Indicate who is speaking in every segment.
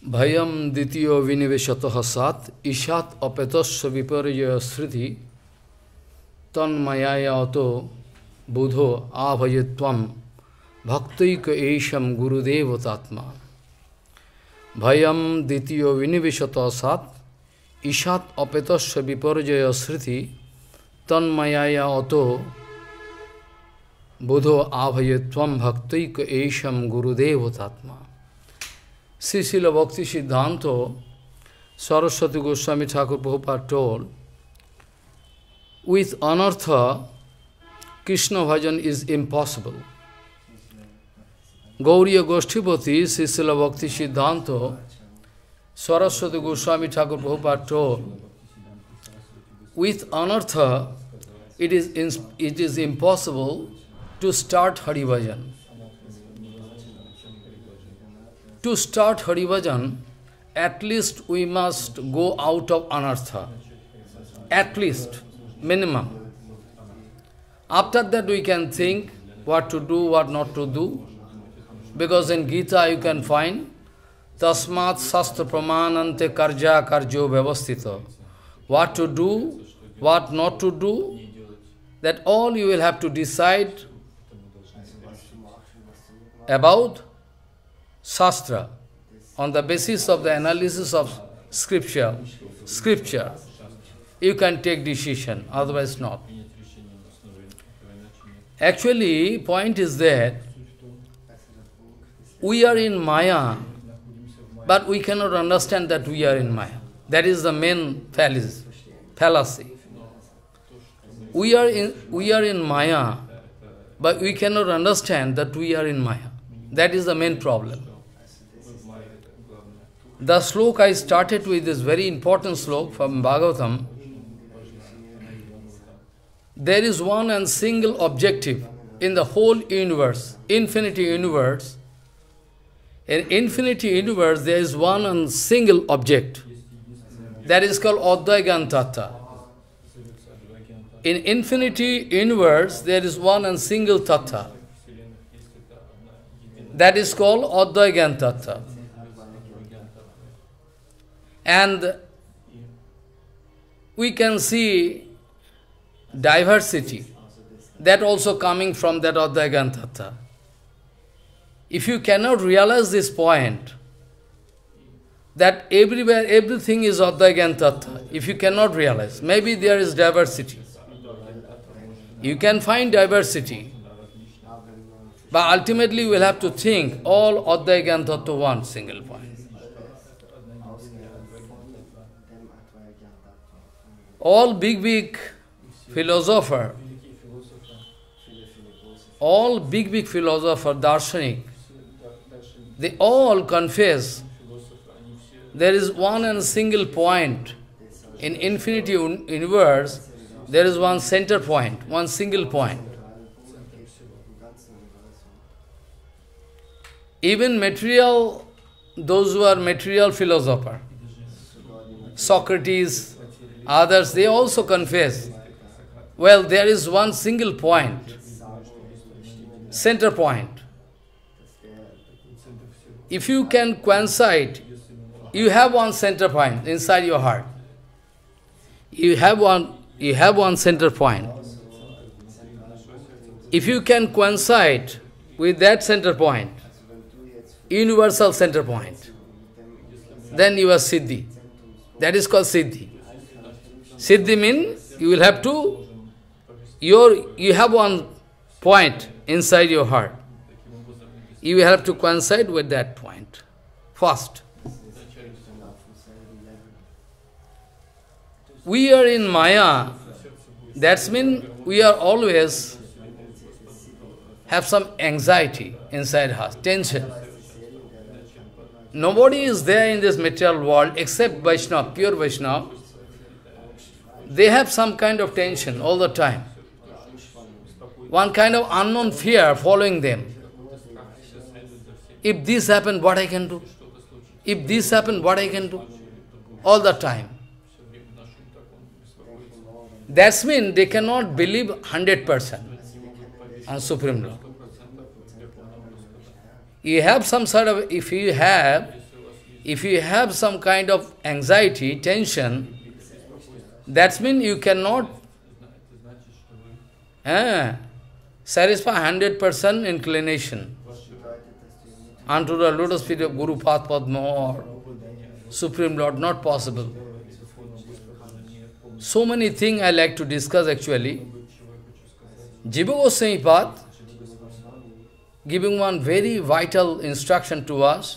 Speaker 1: Bhayam dityo viniveshataha sat ishat apetasya viparya sriti tanmayaya ato budho abhayatvam bhaktaika esham gurudeva tatma. Bhayam dityo viniveshataha sat ishat apetasya viparya sriti tanmayaya ato budho abhayatvam bhaktaika esham gurudeva tatma. Srila Bhakti Siddhanta Saraswati Goswami Thakur Prabhupada told, with anartha, Krishna bhajan is impossible. Gauriya Goshtipati Srila Bhakti Siddhanta Saraswati Goswami Thakur Prabhupada told, with anartha, it is impossible to start Hari Bhajan. To start Hari Bhajan, at least we must go out of anartha. At least, minimum. After that we can think what to do, what not to do. Because in Gita you can find Tasmat Sastra Pramanante Karja Karjo Vyavastita. What to do, what not to do, that all you will have to decide about Shastra, on the basis of the analysis of scripture, you can take decision, otherwise not. Actually, point is that we are in Maya, but we cannot understand that we are in Maya. That is the main fallacy. We are in Maya, but we cannot understand that we are in Maya. That is the main problem. The sloka I started with this very important sloka from Bhagavatam. There is one and single objective in the whole universe, infinity universe. In infinity universe, there is one and single object. That is called Advaigan Tattva. In infinity universe, there is one and single Tattva. That is called Advaigan Tattva. And we can see diversity, that also coming from that Advaigan Tattva. If you cannot realize this point, that everywhere, everything is Advaigan Tattva, if you cannot realize, maybe there is diversity. You can find diversity, but ultimately you will have to think all Advaigan Tattva one single point. All big philosopher, darshanik, they all confess there is one and single point. In infinity universe, there is one center point, one single point. Even material, those who are material philosopher, Socrates, others, they also confess, well, there is one single point, center point. If you can coincide, you have one center point inside your heart. You have one center point. If you can coincide with that center point, universal center point, then you are Siddhi. That is called Siddhi. Siddhi means you will have to, you have one point inside your heart. You will have to coincide with that point first. We are in Maya, that means we are always have some anxiety inside us, tension. Nobody is there in this material world except Vaishnava, pure Vaishnava. They have some kind of tension all the time. One kind of unknown fear following them. If this happened, what I can do? If this happened, what I can do? All the time. That means they cannot believe 100% on Supreme Lord. You have some sort of, if you have if you have some kind of anxiety, tension, that means you cannot satisfy 100% inclination unto the lotus feet of Guru Padma or Supreme Lord, not possible. So many things I like to discuss actually. Jiva Goswami Pad giving one very vital instruction to us.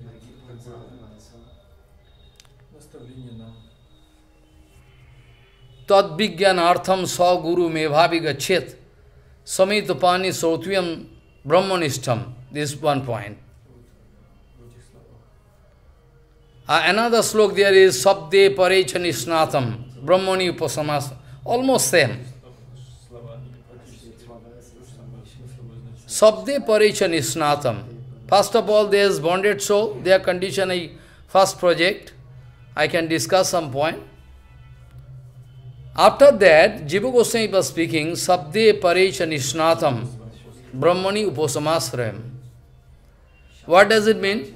Speaker 1: Tad Vijnanartham sa guru mebhavi gachet samitapani sotviyam brahmanishtam. This is one point. Another slok there is sabde parechani snatam brahmani upasamas. Almost same. Sabde parechani snatam. First of all, there is bonded soul. Their condition is first project. I can discuss some point. After that, Jiva Goswami was speaking, Sabde Parecha Nishnatam Brahmani Upasamasrayam. What does it mean?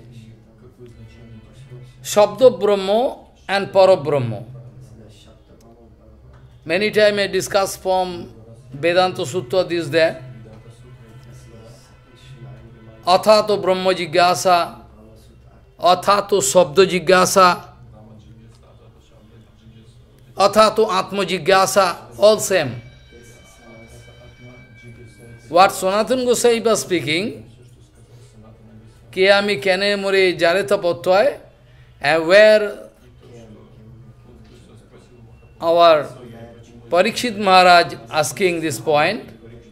Speaker 1: Shabda Brahmo and Parabrahmo. Many times I discuss from Vedanta Sutta this there. Athato Brahma Jigyasa, Athato Shabda Jigyasa, Athato Atma Jigyasa, all same. What Sanatana Goswami was speaking, Kiyami Kene More Jareta Pottoy, and where our Parikshit Maharaj asking this point,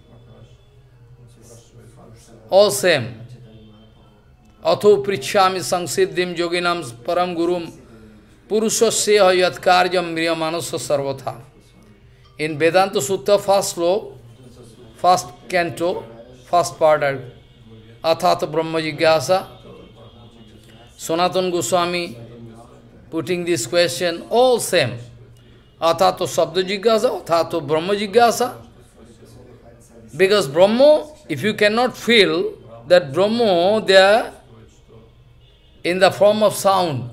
Speaker 1: all same. Atho Prichami Sangsiddhim Yoginam Param Gurum Purushasya Yat Karyam Mriyamanasa Sarvatha. In Vedanta Sutta, first sloka, first canto, first part, Athata Brahma Jigyasa, Sanatana Goswami putting this question, all same. Athato Sabda Jigyasa, Athato Brahma Jigyasa. Because Brahma, if you cannot feel that Brahma there in the form of sound,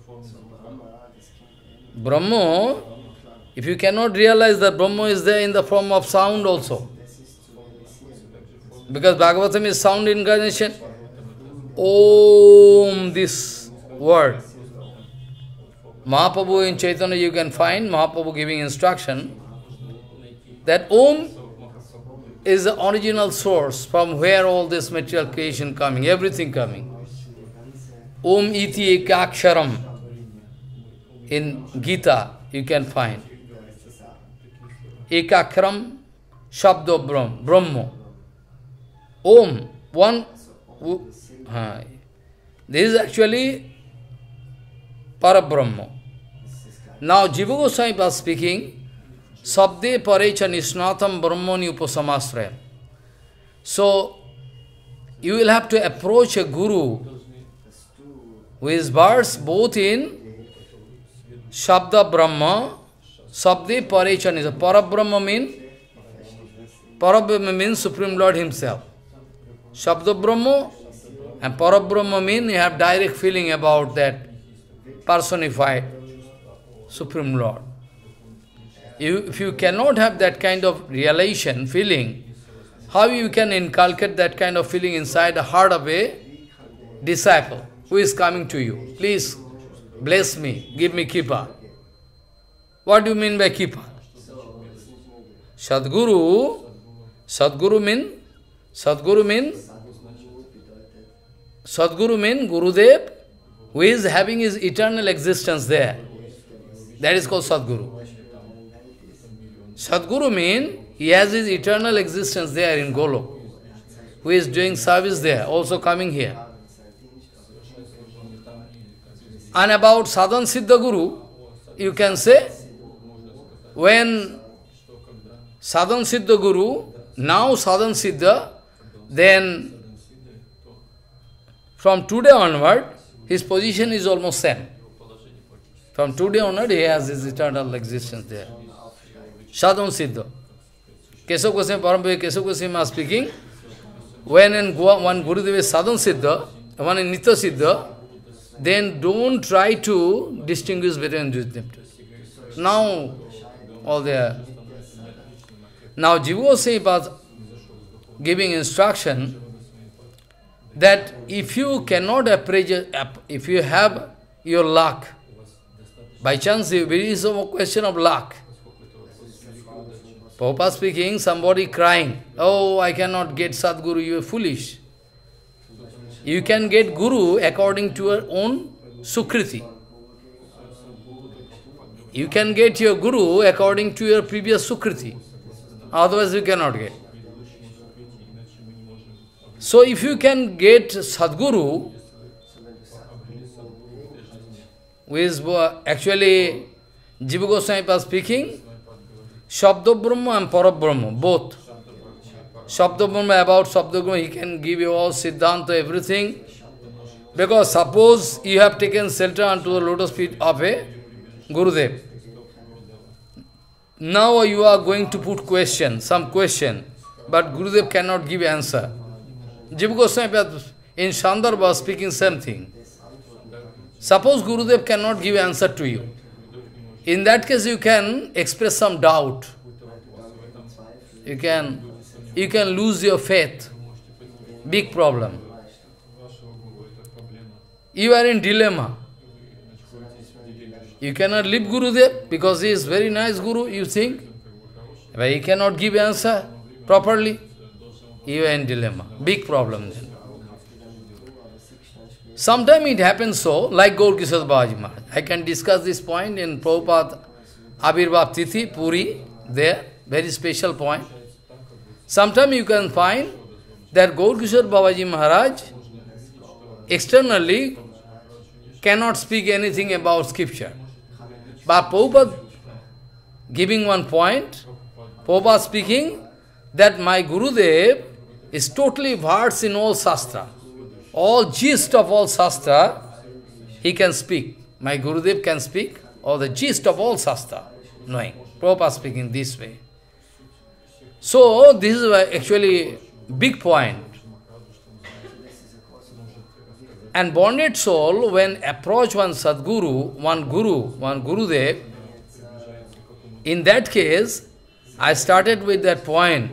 Speaker 1: Brahma, if you cannot realize that Brahma is there in the form of sound also, because Bhagavatam is sound incarnation, Om, this word. Mahaprabhu in Chaitanya you can find Mahaprabhu giving instruction that Om is the original source from where all this material creation coming, everything coming. Om iti ekaksharam. In Gita, you can find. Ekakram Shabdo Brahma. Om, one. This is actually Parabrahma. Now, Jiva Goswami was speaking, Sabde Parecha Nishnatam Brahmani Upasamasraya. So, you will have to approach a guru who is versed both in Shabda Brahma, Sabde Parechan is a Parabrahma means Supreme Lord Himself. Shabda Brahma and Parabrahma mean you have direct feeling about that personified Supreme Lord. If you cannot have that kind of realization, feeling, how you can inculcate that kind of feeling inside the heart of a disciple who is coming to you? Please bless me, give me Kripa. What do you mean by Kripa? Sadguru mean Gurudev, who is having his eternal existence there. That is called Sadguru. Sadguru mean he has his eternal existence there in Golok, who is doing service there, also coming here. And about Sadhan Siddha Guru, you can say, when Sadhan Siddha Guru, now Sadhan Siddha, then from today onward, his position is almost same. From today onward, he has his eternal existence there. Sadhan Siddha. Keshav Goswami, Parampuja Keshav Goswami is speaking, when in Goa, one Gurudev is Sadhan Siddha, one in Nitya Siddha, then don't try to distinguish between these temples. Now, all there. Now, Jiva Goswami was giving instruction that if you cannot appraise, if you have your luck, by chance there is a question of luck. Prabhupada speaking, somebody crying, oh, I cannot get Sadguru, you are foolish. You can get Guru according to your own Sukriti. You can get your Guru according to your previous Sukriti. Otherwise you cannot get. So if you can get Sadguru, who is actually Jiva Goswami was speaking, Shabda Brahma and Parabrahma, both. Shabda Brahma, about Shabda Brahma, he can give you all Siddhanta, everything. Because suppose you have taken shelter unto the lotus feet of a Gurudev. Now you are going to put question, some question, but Gurudev cannot give answer. Jiva Goswami in Shandar was speaking same thing. Suppose Gurudev cannot give answer to you. In that case you can express some doubt. You can lose your faith. Big problem. You are in dilemma. You cannot leave Gurudev because he is very nice Guru, you think. But he cannot give answer properly. You are in dilemma. Big problem then. Sometimes it happens so, like Gaur Kishore Babaji Maharaj. I can discuss this point in Prabhupada Abhirbhav Tithi, Puri, there, very special point. Sometimes you can find that Gaur Kishore Babaji Maharaj externally cannot speak anything about scripture. But Prabhupada giving one point, Prabhupada speaking that my Gurudev is totally versed in all Shastra. All gist of all Shastra, he can speak. My Gurudev can speak, or the gist of all Shastra, knowing. Prabhupada speaking this way. So, this is actually big point. And bonded soul, when approach one Sadguru, one Guru, one Gurudev, in that case, I started with that point,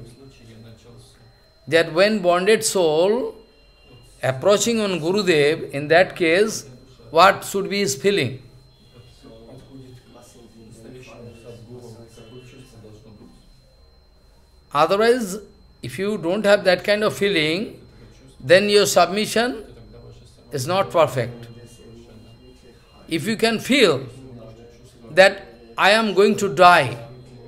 Speaker 1: that when bonded soul approaching on Gurudev, in that case, what should be his feeling? Otherwise, if you don't have that kind of feeling, then your submission is not perfect. If you can feel that I am going to die,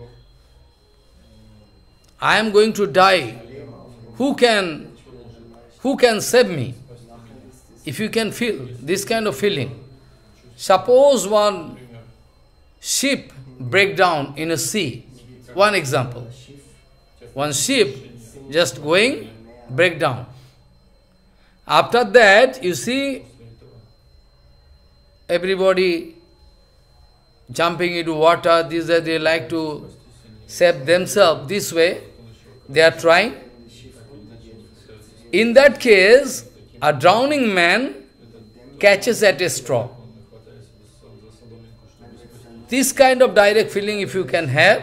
Speaker 1: I am going to die, who can save me? If you can feel this kind of feeling. Suppose one ship break down in a sea. One example. One ship just going, break down. After that, you see everybody jumping into water, they like to save themselves this way. They are trying. In that case, a drowning man catches at a straw. This kind of direct feeling if you can have,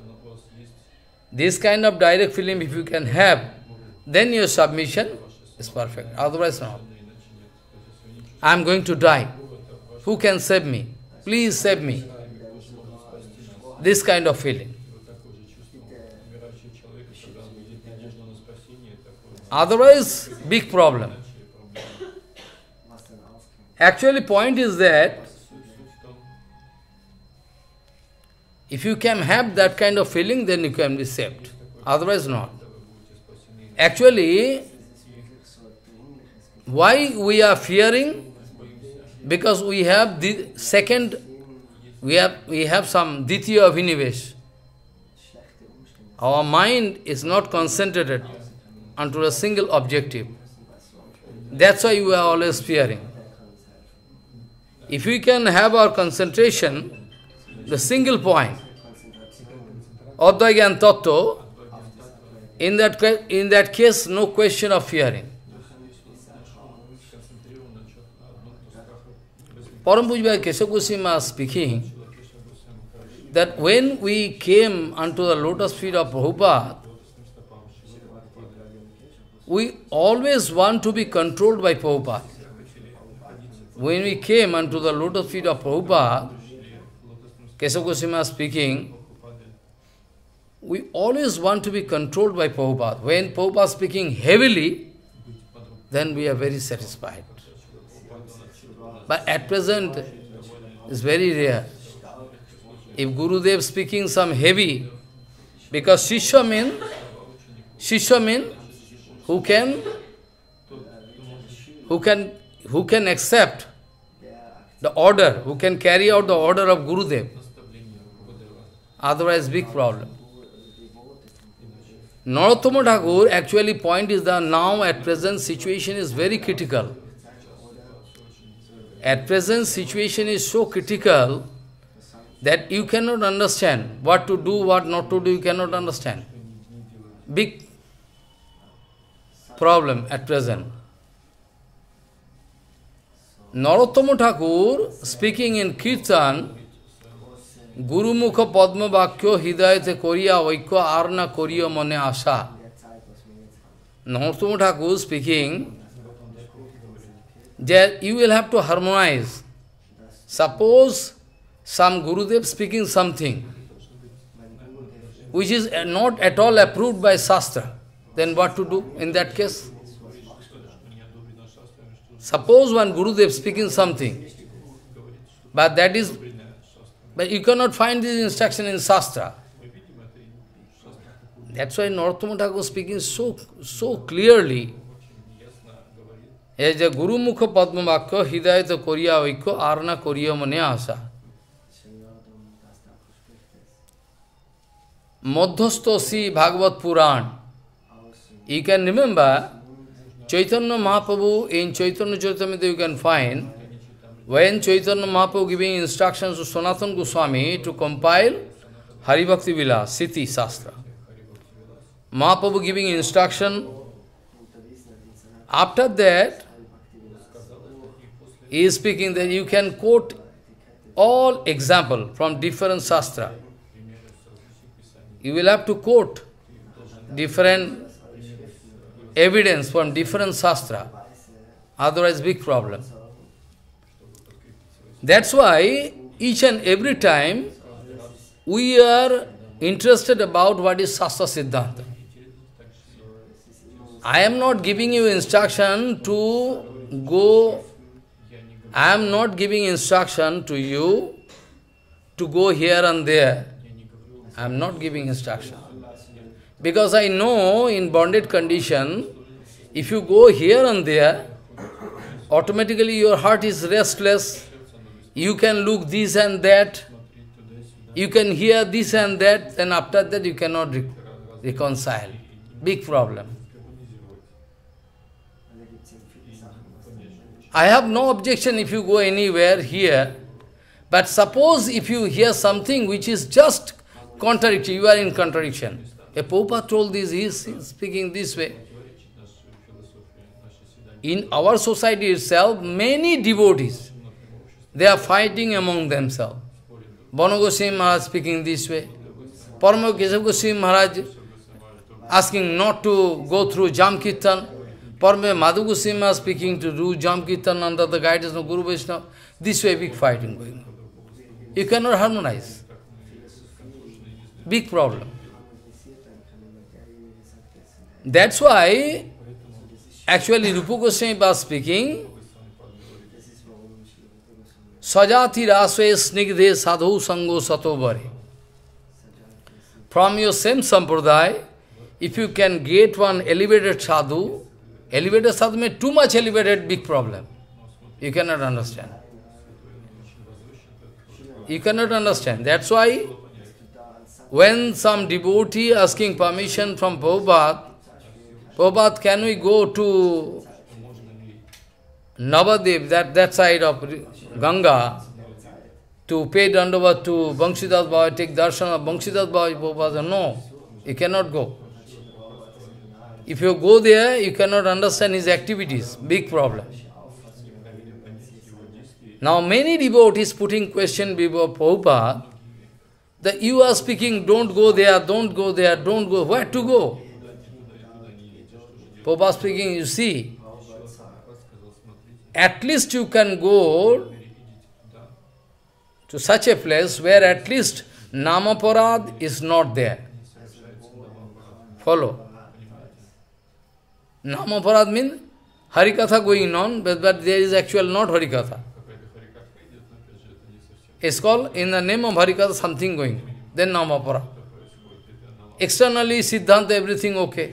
Speaker 1: then your submission is perfect. Otherwise not. I am going to die. Who can save me? Please save me. This kind of feeling. Otherwise, big problem. Actually, point is that if you can have that kind of feeling, then you can be saved. Otherwise not. Actually, why we are fearing? Because we have the second, we have some Ditya Abhinivesh. Our mind is not concentrated onto a single objective. That's why we are always fearing. If we can have our concentration, the single point, Advaita and Tattva, in that case, no question of fearing. Param Pujya Keshav Goswami speaking that when we came unto the lotus feet of Prabhupada, we always want to be controlled by Prabhupada. When we came unto the lotus feet of Prabhupada, Keshav Goswami speaking, we always want to be controlled by Prabhupada. When Prabhupada is speaking heavily, then we are very satisfied. But at present, it's very rare. If Gurudev speaking some heavy, because Shishya means who can accept the order, who can carry out the order of Gurudev. Otherwise, big problem. Narottama Thakur, actually point is that now at present situation is very critical. At present situation is so critical that you cannot understand what to do, what not to do, you cannot understand. Big problem at present. Narottama Thakur, speaking in Kirtan, Guru Mukha Padma Bhakyo Hidayate Koriya Vaikya Arna Koriya Mane Asha. Narottama Thakur speaking that you will have to harmonize. Suppose some Gurudev speaking something which is not at all approved by Shastra, then what to do in that case? Suppose one Gurudev speaking something, but you cannot find this instruction in Shastra. That's why Narottama Thakur speaking so clearly. As a Guru Mukha Padma Vakya Hidayata Koriya Vaikya Arna Koriya Mane Asa. Madhyastosi Bhagavad Puran. You can remember Chaitanya Mahaprabhu, in Chaitanya Charitamrita you can find, when Chaitanya Mahaprabhu giving instructions to Sanatana Goswami to compile Haribhakti Vilas, Siti Shastra. Mahaprabhu giving instruction. After that, he is speaking that you can quote all example from different Shastra. You will have to quote different evidence from different Shastra. Otherwise, big problem. That's why each and every time we are interested about what is Shastra Siddhanta. I am not giving you instruction to go, I am not giving instruction to you to go here and there. I am not giving instruction. Because I know in bonded condition, if you go here and there, automatically your heart is restless. You can look this and that. You can hear this and that. Then after that you cannot reconcile. Big problem. I have no objection if you go anywhere here. But suppose if you hear something which is just contradictory, you are in contradiction. A Prabhupada told this, he is speaking this way. In our society itself, many devotees, they are fighting among themselves. Bano Goswami Maharaj speaking this way. Parama Keshav Goswami Maharaj asking not to go through Jam Kirtan. Parama Madhu Goswami Maharaj speaking to do Jam Kirtan under the guidance of Guru Vaishnava. This way big fighting going on. You cannot harmonize. Big problem. That's why, actually, Rupa Goswami was speaking, Sajati rasve snigdhe sadhu sango satobare. From your same sampradaya, if you can get one elevated sadhu means too much elevated, big problem. You cannot understand. You cannot understand. That's why, when some devotee asking permission from Prabhupada, Prabhupada, can we go to Navadev, that side of Ganga, to pay dandavat to Banshidas Baba, take darshan of Banshidas Baba? Prabhupada, no, you cannot go. If you go there, you cannot understand his activities. Big problem. Now many devotees putting question before Prabhupada, that you are speaking, don't go there, don't go there, don't go, where to go? Prabhupada speaking, you see, at least you can go to such a place where at least Namaparad is not there. Follow. Namaparad means Harikatha going on, but there is actual not Harikatha. It's called, in the name of Harikatha, something going. Then Namaparad. Externally, Siddhanta, everything okay.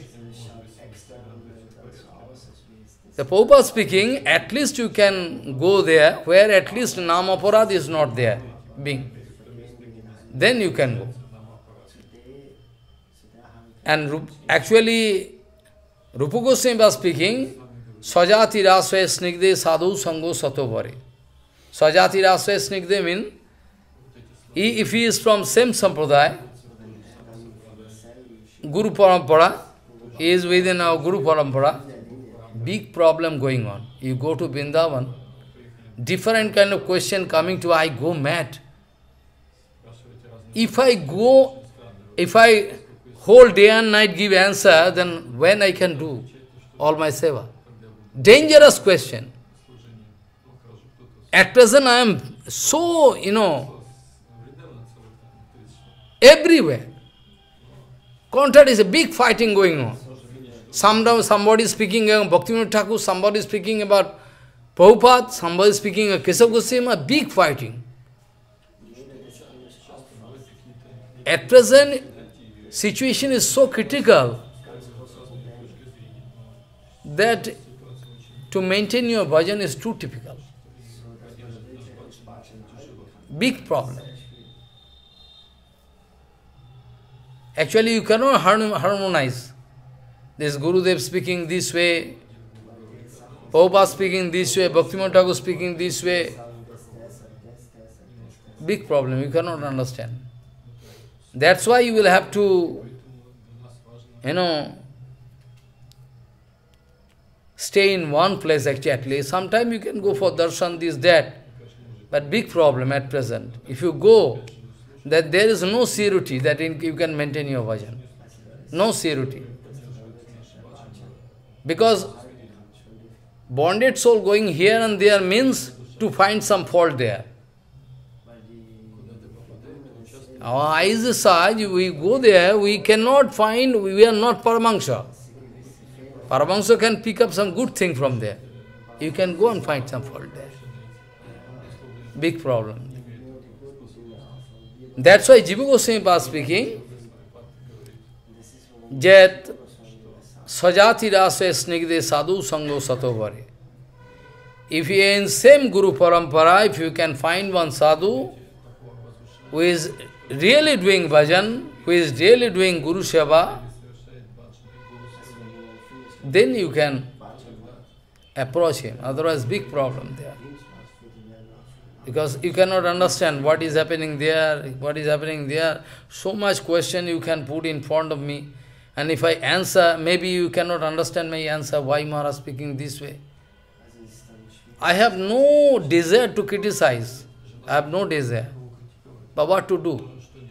Speaker 1: The Prabhupada speaking, at least you can go there, where at least Namaparad is not there, being. Then you can go. And actually, Rupa Goswami was speaking, Sajati Rasve Snigde Sadhu Sango Satovare. Sajati Rasve Snigde means, if he is from same sampradaya, Guru Parampara, he is within our Guru Parampara, big problem going on. You go to Vrindavan, different kind of question coming to, I go mad. If I whole day and night give answer, then when I can do all my seva? Dangerous question. At present I am so, everywhere. Contrary is a big fighting going on. Somebody is speaking about Bhaktivinoda Thakur, somebody is speaking about Prabhupada, somebody is speaking about Kesava Goswami, big fighting. At present, situation is so critical that to maintain your bhajan is too typical. Big problem. Actually, you cannot harmonize. This Gurudev speaking this way, Prabhupada speaking this way, Bhaktivinoda Thakur speaking this way. Big problem, you cannot understand. That's why you will have to, stay in one place actually. Sometimes you can go for darshan, this, that. But big problem at present. If you go, that there is no surety that you can maintain your bhajan. No surety. Because bonded soul going here and there means to find some fault there. Our eyes aside, we go there, we cannot find, we are not Paramahansa. Paramahansa can pick up some good thing from there. You can go and find some fault there. Big problem. That's why Jiva Goswami was speaking, Jet Sajati Rasa Snigde Sadhu Sango Satovare. If you are in same Guru Parampara, if you can find one sadhu who is really doing bhajan, who is really doing Guru Seva, then you can approach him. Otherwise, big problem there. Because you cannot understand what is happening there, what is happening there. So much question you can put in front of me. And if I answer, maybe you cannot understand my answer, why Maharaj speaking this way. I have no desire to criticize. I have no desire. But what to do?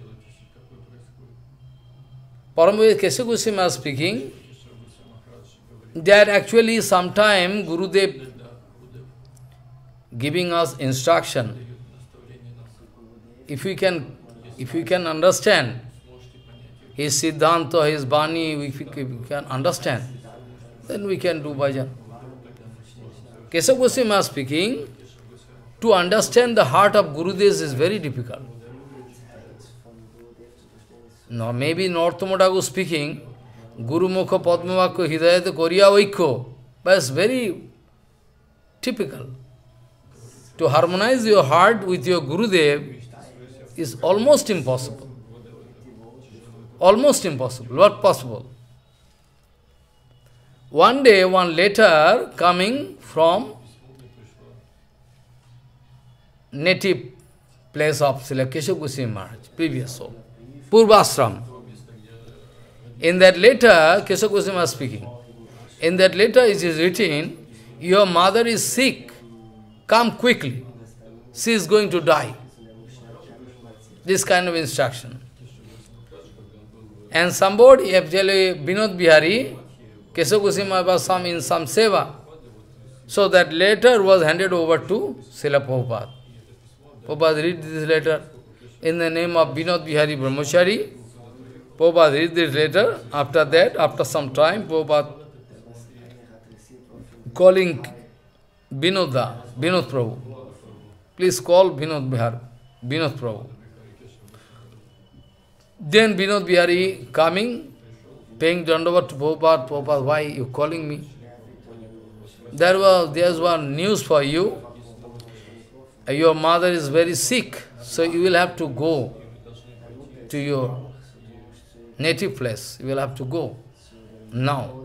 Speaker 1: Paramahira Kesava Goswami was speaking that actually sometime Gurudev giving us instruction. If we can understand his Siddhanta, his Bani, if we can understand, then we can do bhajan. Kesava Goswami was speaking, to understand the heart of Gurudev is very difficult. No, maybe Narottama Thakur speaking, Guru Mukha Padmavakya Hidayata Koriya Vaikho, but it's very typical. To harmonize your heart with your Gurudev is almost impossible. Almost impossible, not possible. One day, one letter coming from native place of Srila Kesava Goswami Maharaj, previous soul, Purvashram. In that letter, Kesava Goswami was speaking. In that letter it is written, your mother is sick, come quickly. she is going to die. This kind of instruction. And somebody, actually Vinod Bihari, Kesava Goswami was in some seva. So that letter was handed over to Srila Prabhupada. Prabhupada read this letter in the name of Vinod Bihari Brahmachari. Prabhupada read this letter. After that, after some time, Prabhupada calling Vinod Prabhu. Please call Vinod Prabhu. Then Vinod Bihari coming, paying dandavat to Prabhupada. Prabhupada, why you calling me? There was one news for you. Your mother is very sick, so you will have to go to your native place. You will have to go now.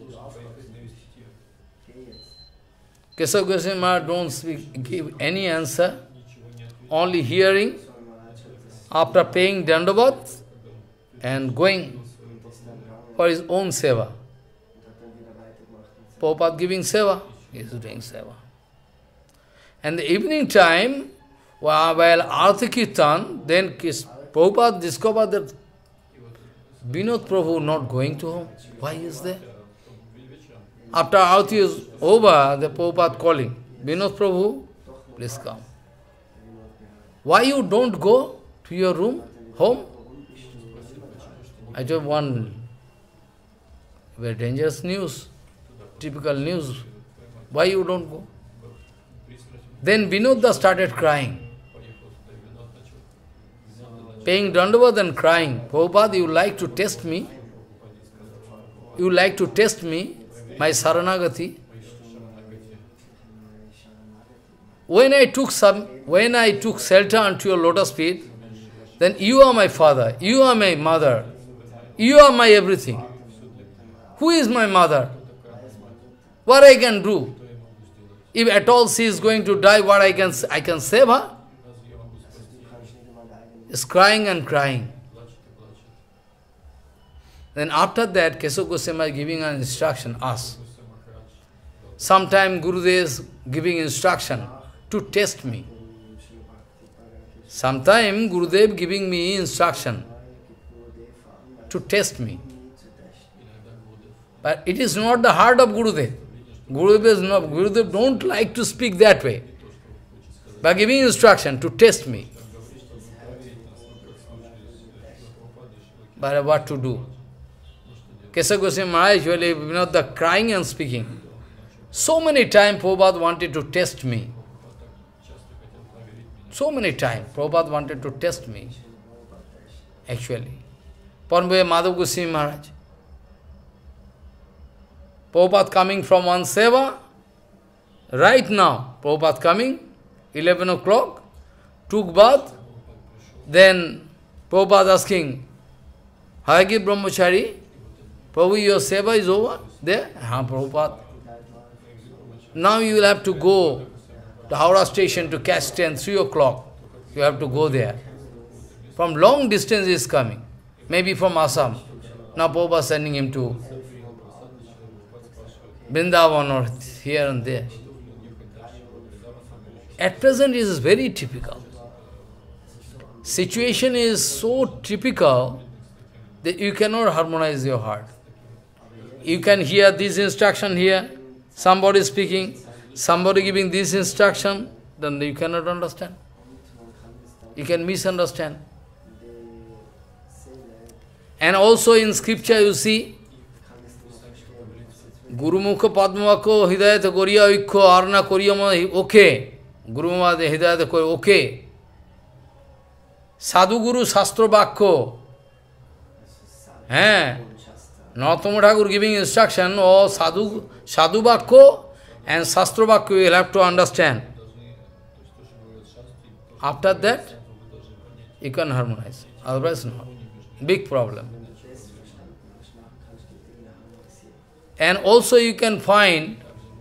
Speaker 1: Kesava Goswami Maharaj don't give any answer, only hearing, after paying dandavat and going for his own seva. Prabhupada giving seva, he is doing seva. And the evening time, while Arati Kirtan, then Prabhupada discovered that Vinod Prabhu not going to home. Why is there? After Arati is over, the Prabhupada calling, Vinod Prabhu, please come. Why you don't go to your room, home? I told one very dangerous news, typical news. Why you don't go? Then Vinodda started crying, paying dandavat and crying. Prabhupada, you like to test me? You like to test me, my Saranagati? When I took shelter unto your lotus feet, then you are my father, you are my mother, you are my everything. Who is my mother? What I can do? If at all she is going to die, what I can save her? Is crying and crying. Then after that, Kesava Goswami is giving an instruction, us. Sometime Gurudev is giving instruction to test me. Sometime Gurudev giving me instruction to test me. But it is not the heart of Gurudev. Gurudev don't like to speak that way. By giving instruction to test me. But what to do? Kesava Goswami Maharaj usually, the crying and speaking. So many times Prabhupada wanted to test me. So many times Prabhupada wanted to test me. Actually. Parambhaya Madhav Goswami Maharaj. Prabhupada coming from one seva. Right now, Prabhupada coming, 11 o'clock, took bath. Then Prabhupada asking, Hayagir Brahmachari, Prabhu, your seva is over? There? Prabhupada. Now you will have to go to Howrah station to catch train, 3 o'clock. You have to go there. From long distance he is coming. Maybe from Assam. Now Prabhupada sending him to Vrindavan or here and there. At present it is very typical. Situation is so typical that you cannot harmonize your heart. You can hear this instruction here, somebody speaking, somebody giving this instruction, then you cannot understand. You can misunderstand. And also in scripture you see, Guru Mukha Padmavako Hidayata Koriya Ikho Arna Koriya okay. Guru Mukha Hidayata Koriya okay. Sadhu Guru Shastra Bhakko. Narottama Thakur giving instruction, or Sadhu Bhakko and Shastra Bhakko you will have to understand. After that, you can harmonize. Otherwise not. Big problem. And also you can find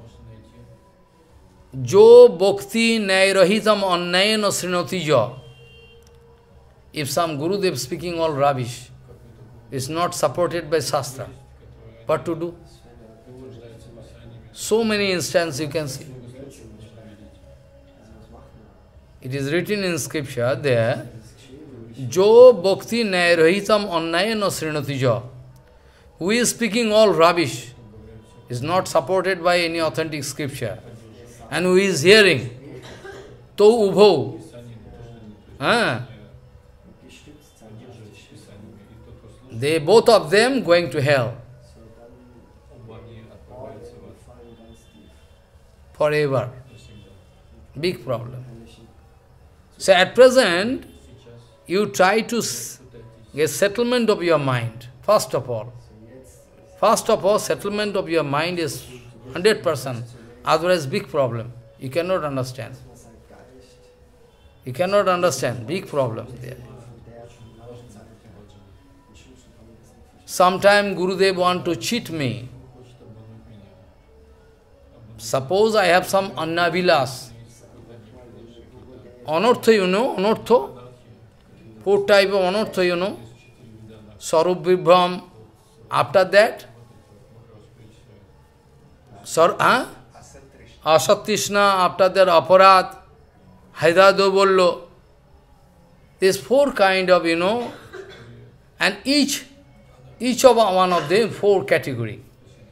Speaker 1: Jo Bhakti Nairahitam Annayana Srinoti Ja. If some Gurudev speaking all rubbish, is not supported by Shastra, what to do? So many instances you can see. It is written in scripture there, Jo bhakti nairahitam annayana srinati ja. Who is speaking all rubbish, is not supported by any authentic scripture. And who is hearing, to ubho. They, both of them, going to hell. Forever. Big problem. So at present, you try to get settlement of your mind, first of all. First of all, settlement of your mind is 100%. Otherwise, big problem. You cannot understand. You cannot understand. Big problem there. Sometime Gurudev want to cheat me. Suppose I have some annavilas. Anartha, you know, anartha? 4 type of anartha, you know. Sarup Vibham. After that, Asatrishna, after that Aparad, Haidado Bollo. These 4 kind of, you know, and each of one of them 4 category.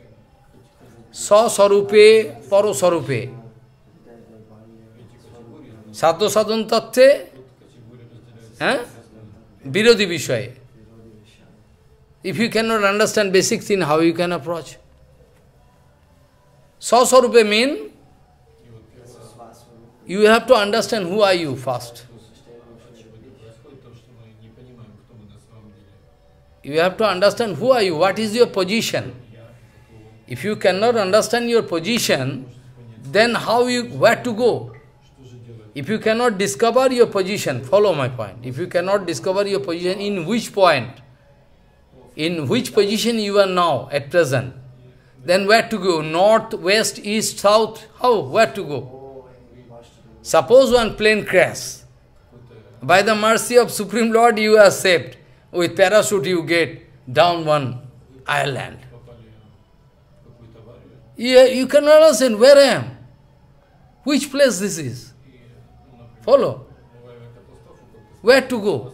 Speaker 1: Sarupe, Paro Sarupe. Sadhu Sadhun Tattve, Virodhi Vishaya. If you cannot understand basic thing, how you can approach? Sasarupe mean, you have to understand who are you first. You have to understand who are you, what is your position. If you cannot understand your position, then where to go? If you cannot discover your position, follow my point. If you cannot discover your position, in which point, in which position you are now, at present, then where to go? North, west, east, south, how? Where to go? Suppose one plane crash. By the mercy of Supreme Lord, you are saved. With parachute you get down one island. Yeah, you cannot understand where I am. Which place this is? Follow. Where to go?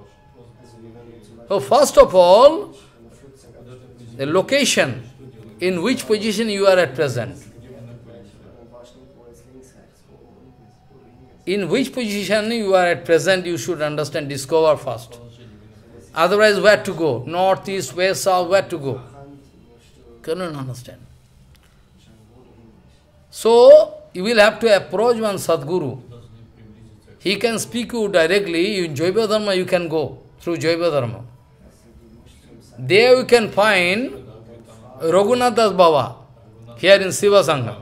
Speaker 1: So first of all, the location, in which position you are at present. In which position you are at present, you should understand, discover first. Otherwise, where to go? North, east, west, south, where to go? Cannot understand. So, you will have to approach one Sadguru. He can speak you directly. In Jaiva Dharma, you can go through Jaiva Dharma. There you can find Raghunath Das Baba, here in Siva Sangha.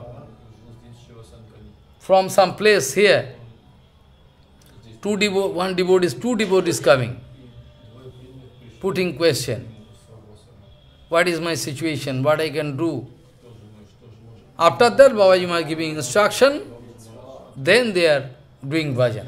Speaker 1: From some place here, two devotees coming, putting question. What is my situation? What I can do? After that, Babaji is giving instruction, then they are doing bhajan.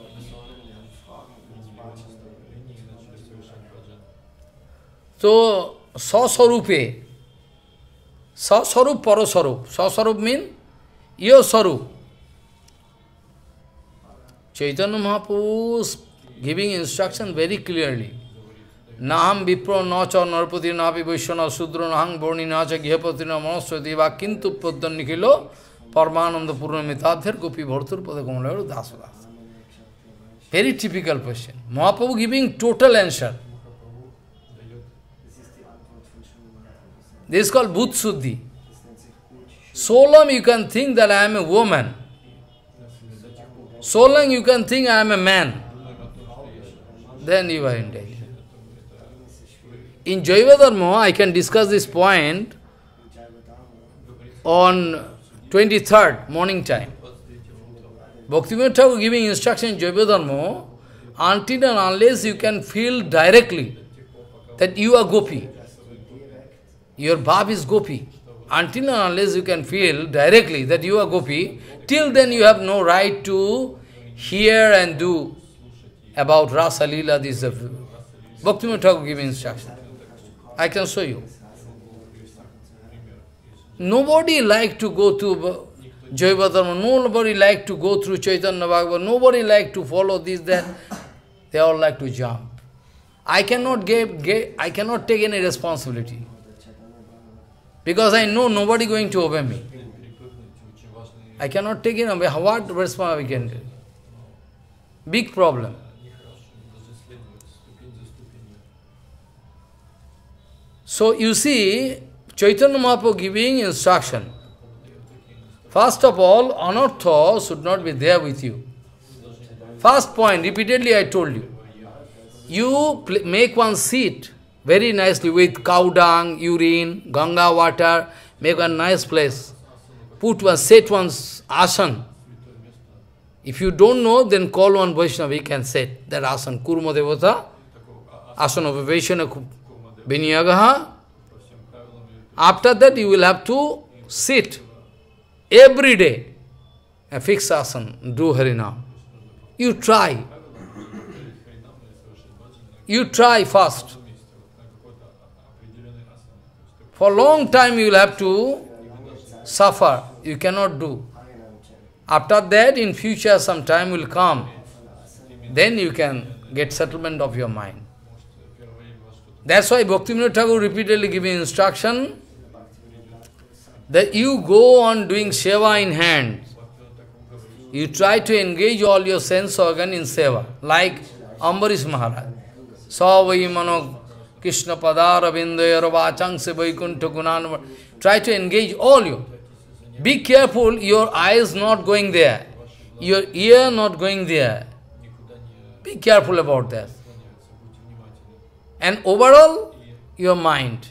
Speaker 1: So, Sasarupe, Sasarup, Parasarup. Sasarup means your Sarup. Chaitanya Mahaprabhu is giving instruction very clearly. Naham vipro nacha narpati napi vaishyana sudra nahang borni nacha gyapati na manaswati va kintu pradhan nikhilo parmananda purnamitabhir gopi bhartur padakamalaru dasada. Very typical question. Mahaprabhu giving total answer. This is called Bhut Suddhi. So long you can think that I am a woman. So long you can think I am a man. Then you are intelligent. In Jaiva Dharma, I can discuss this point on 23rd morning time. Bhaktivinoda Thakur giving instruction in Jaiva Dharma, until and unless you can feel directly that you are Gopi. Your bhav is Gopi. Until and unless you can feel directly that you are Gopi, till then you have no right to hear and do about Rasa Leela. This is Bhaktivinoda Thakur giving instruction. I can show you. Nobody like to go to Jaiva Dharma. Nobody like to go through Chaitanya Bhagavad. Nobody like to follow this, that. They all like to jump. I cannot take any responsibility. Because I know nobody going to obey me. I cannot take it away. What responsibility can do? Big problem. So you see, Chaitanya Mahaprabhu giving instruction. First of all, anartha should not be there with you. First point, repeatedly I told you. You make one seat very nicely with cow dung, urine, Ganga water, make one nice place. Set one's asan. If you don't know, then call one Vaishnava, he can set that asan. Kurma Devata, asana viveshana vinyagaha. After that, you will have to sit every day. A fixed asan, do Harinam. You try. You try first. For a long time you will have to suffer. You cannot do. After that, in future, some time will come. Then you can get settlement of your mind. That's why Bhaktivinoda Thakur repeatedly giving instruction that you go on doing seva in hand. You try to engage all your sense organ in seva, like Ambarish Maharaj. Savai mano Krishna padara vindayara vachang se vaikuntha gunan. Try to engage all you. Be careful, your eyes not going there, your ear not going there. Be careful about that. And overall, your mind.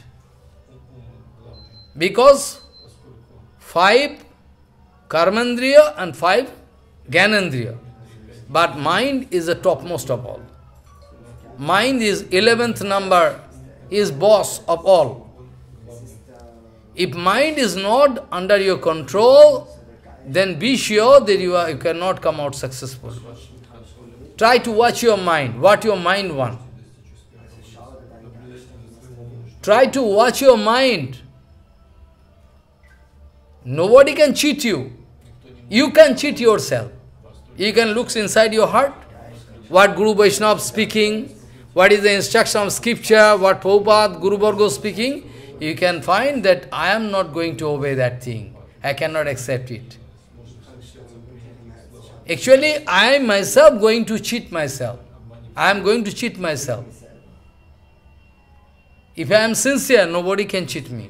Speaker 1: Because 5 karmendriya and 5 gyanendriya. But mind is the topmost of all. Mind is 11th number, is boss of all. If mind is not under your control, then be sure that you cannot come out successful. Try to watch your mind, what your mind wants. Try to watch your mind. Nobody can cheat you. You can cheat yourself. You can look inside your heart, what Guru Vaishnava speaking, what is the instruction of scripture, what Prabhupada, Guru Varga speaking. You can find that I am not going to obey that thing. I cannot accept it. Actually, I am myself going to cheat myself. I am going to cheat myself. If I am sincere, nobody can cheat me.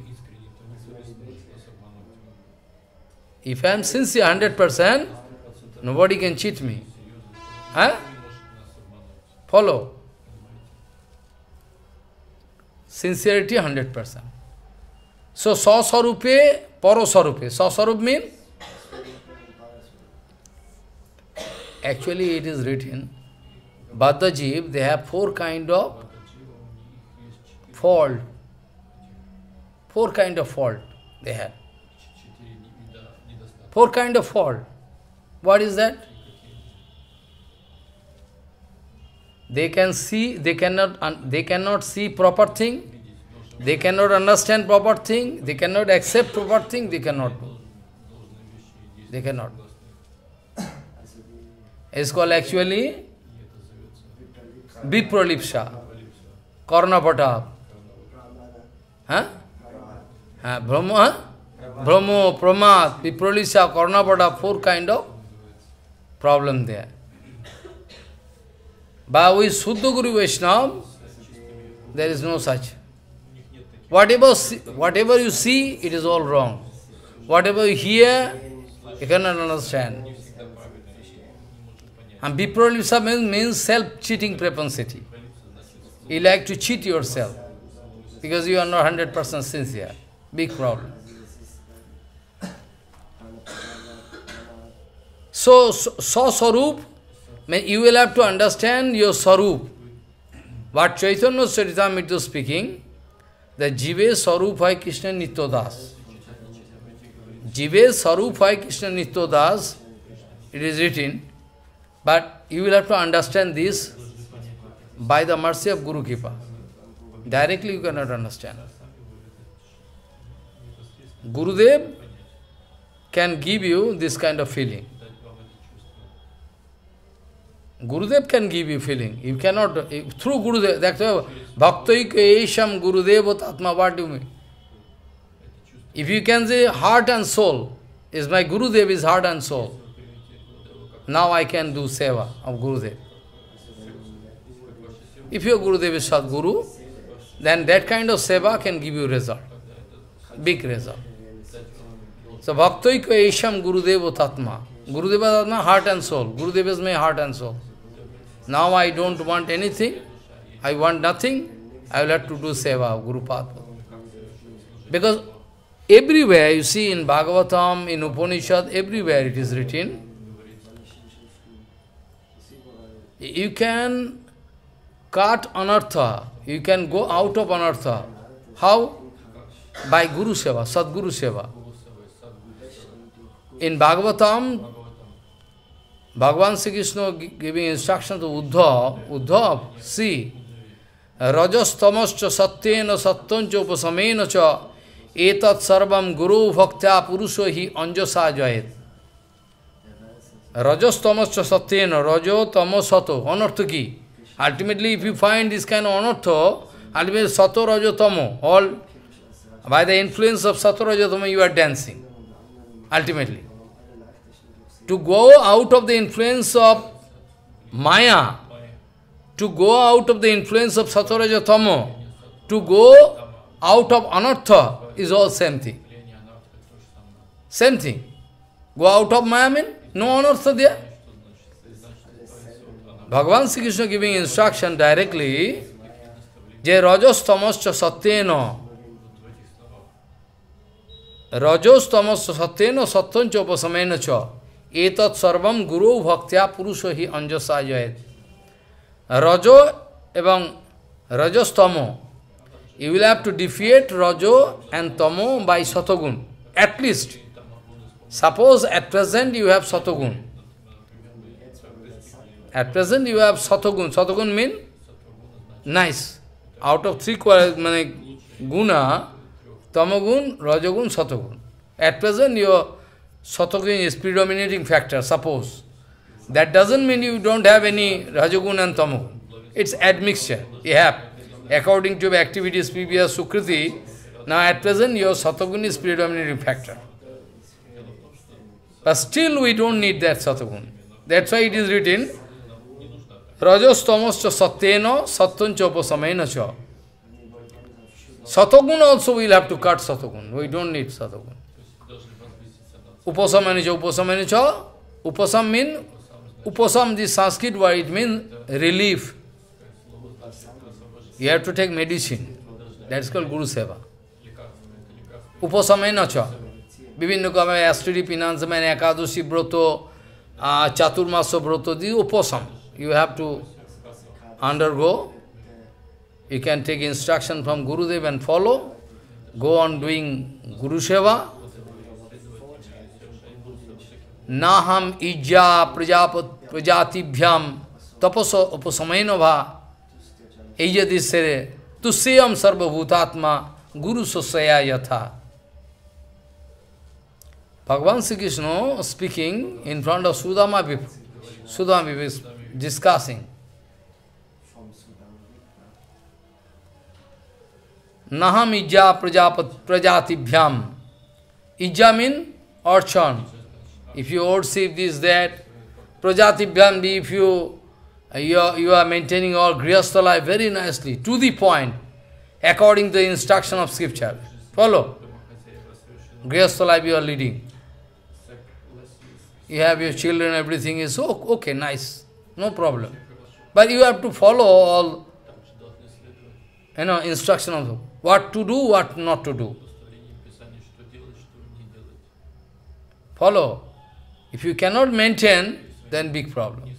Speaker 1: If I am sincere 100%, nobody can cheat me. Huh? Follow. Sincerity 100%. So, sasarupe, parasarupe. Sasarup means? Actually, it is written, Bhattajiv, they have 4 kind of fault. 4 kind of fault they have. 4 kind of fault. What is that? They can see, they cannot see proper thing. They cannot understand proper thing. They cannot accept proper thing. They cannot do. They cannot. It's called actually Vipralipsa, Karnapata. Huh? Brahmo, Pramad, Vipralipsa, Karnapata, 4 kind of problem there. But with Suddha Guru Vaishnava, there is no such. Whatever you see, it is all wrong. Whatever you hear, you cannot understand. And Vipralipsa means self-cheating propensity. You like to cheat yourself because you are not 100% sincere. Big problem. So, Sasarup, you will have to understand your Sarup. What Chaitanya Charitamrita is speaking, that Jive Sarup hai Krishna Nityodas. Jive Sarup hai Krishna Nityodas, it is written, but you will have to understand this by the mercy of Guru Kripa. Directly you cannot understand. Gurudev can give you this kind of feeling. Gurudev can give you feeling. You cannot, through Gurudev, that's why Bhaktaika Esham Gurudeva Tatma Vadhyumi. If you can say heart and soul, is my Gurudev is heart and soul. Now I can do seva of Gurudev. If your Gurudev is Sadguru, then that kind of seva can give you result. Big result. So Bhaktaika Esham Gurudeva Tatma. Gurudeva Tatma, heart and soul. Gurudeva is my heart and soul. Now I don't want anything. I want nothing. I will have to do seva of Guru Padma. Because everywhere, you see in Bhagavatam, in Upanishad, everywhere it is written, you can cut anartha, you can go out of anartha. How? By Guru Seva, Sadguru Seva. In Bhagavatam, Bhagavan Sri Krishna giving instruction to Uddhav, see, Rajas tamascha satyena satyancha upasamena cha etat sarvam guru bhaktya purusho hi anjasa jayet. Rajas tamascha satyena, rajo tamo sato, anartha ki. Ultimately, if you find this kind of anartha, ultimately sato rajo tamo, all by the influence of sato rajo tamo you are dancing. Ultimately. To go out of the influence of Maya, to go out of the influence of sato rajo tamo, to go out of anartha is all same thing. Same thing. Go out of Maya means no anartha there. Bhagavan Sri Krishna giving instruction directly, Je rajos tamascha satyena, rajos tamascha satyena satyancha upasamena cha, etat sarvam guru bhaktya purusho hi anjasa jayet. Rajo ebang rajas tamo, you will have to defeat rajo and tamo by satogun, at least. Suppose at present you have satogun. At present you have satogun. Satogun means nice. Out of three guna, tamagun, rajagun, satogun. At present your satogun is predominating factor, suppose. That doesn't mean you don't have any rajagun and tamagun. It's admixture. You have. According to the activities previous Sukriti, now at present your satogun is predominating factor. But still we don't need that satogun. That's why it is written, Rajos tamascha satyena satyancha upasamena cha. Satogun also we will have to cut satogun. We don't need satogun. Upasamena cha, upasamena cha. Upasam means, upasam, this Sanskrit word, it means relief. You have to take medicine. That's called Guru Seva. Upasamena cha. Bibhinna kame astri pinansamena ekadoshi broto, chaturmasa broto, this is upasam. You have to undergo. You can take instruction from Gurudev and follow. Go on doing Guru Seva. Naham ijja prajatibhyam tapaso upasamena va ijyadisere tusyam sarva bhutatma guru sosaya yatha. Bhagavan Sri Krishna speaking in front of Sudama Vipra. Sudama Vipra is discussing. Naham ijja prajatibhyam. Ijja means archan. If you worship this, that, prajatibhyam, if you are maintaining all grihastha life very nicely, to the point, according to the instruction of scripture. Follow. Grihastha life you are leading. You have your children, everything is okay, nice, no problem. But you have to follow all, instruction of what to do, what not to do. Follow. If you cannot maintain, then big problem.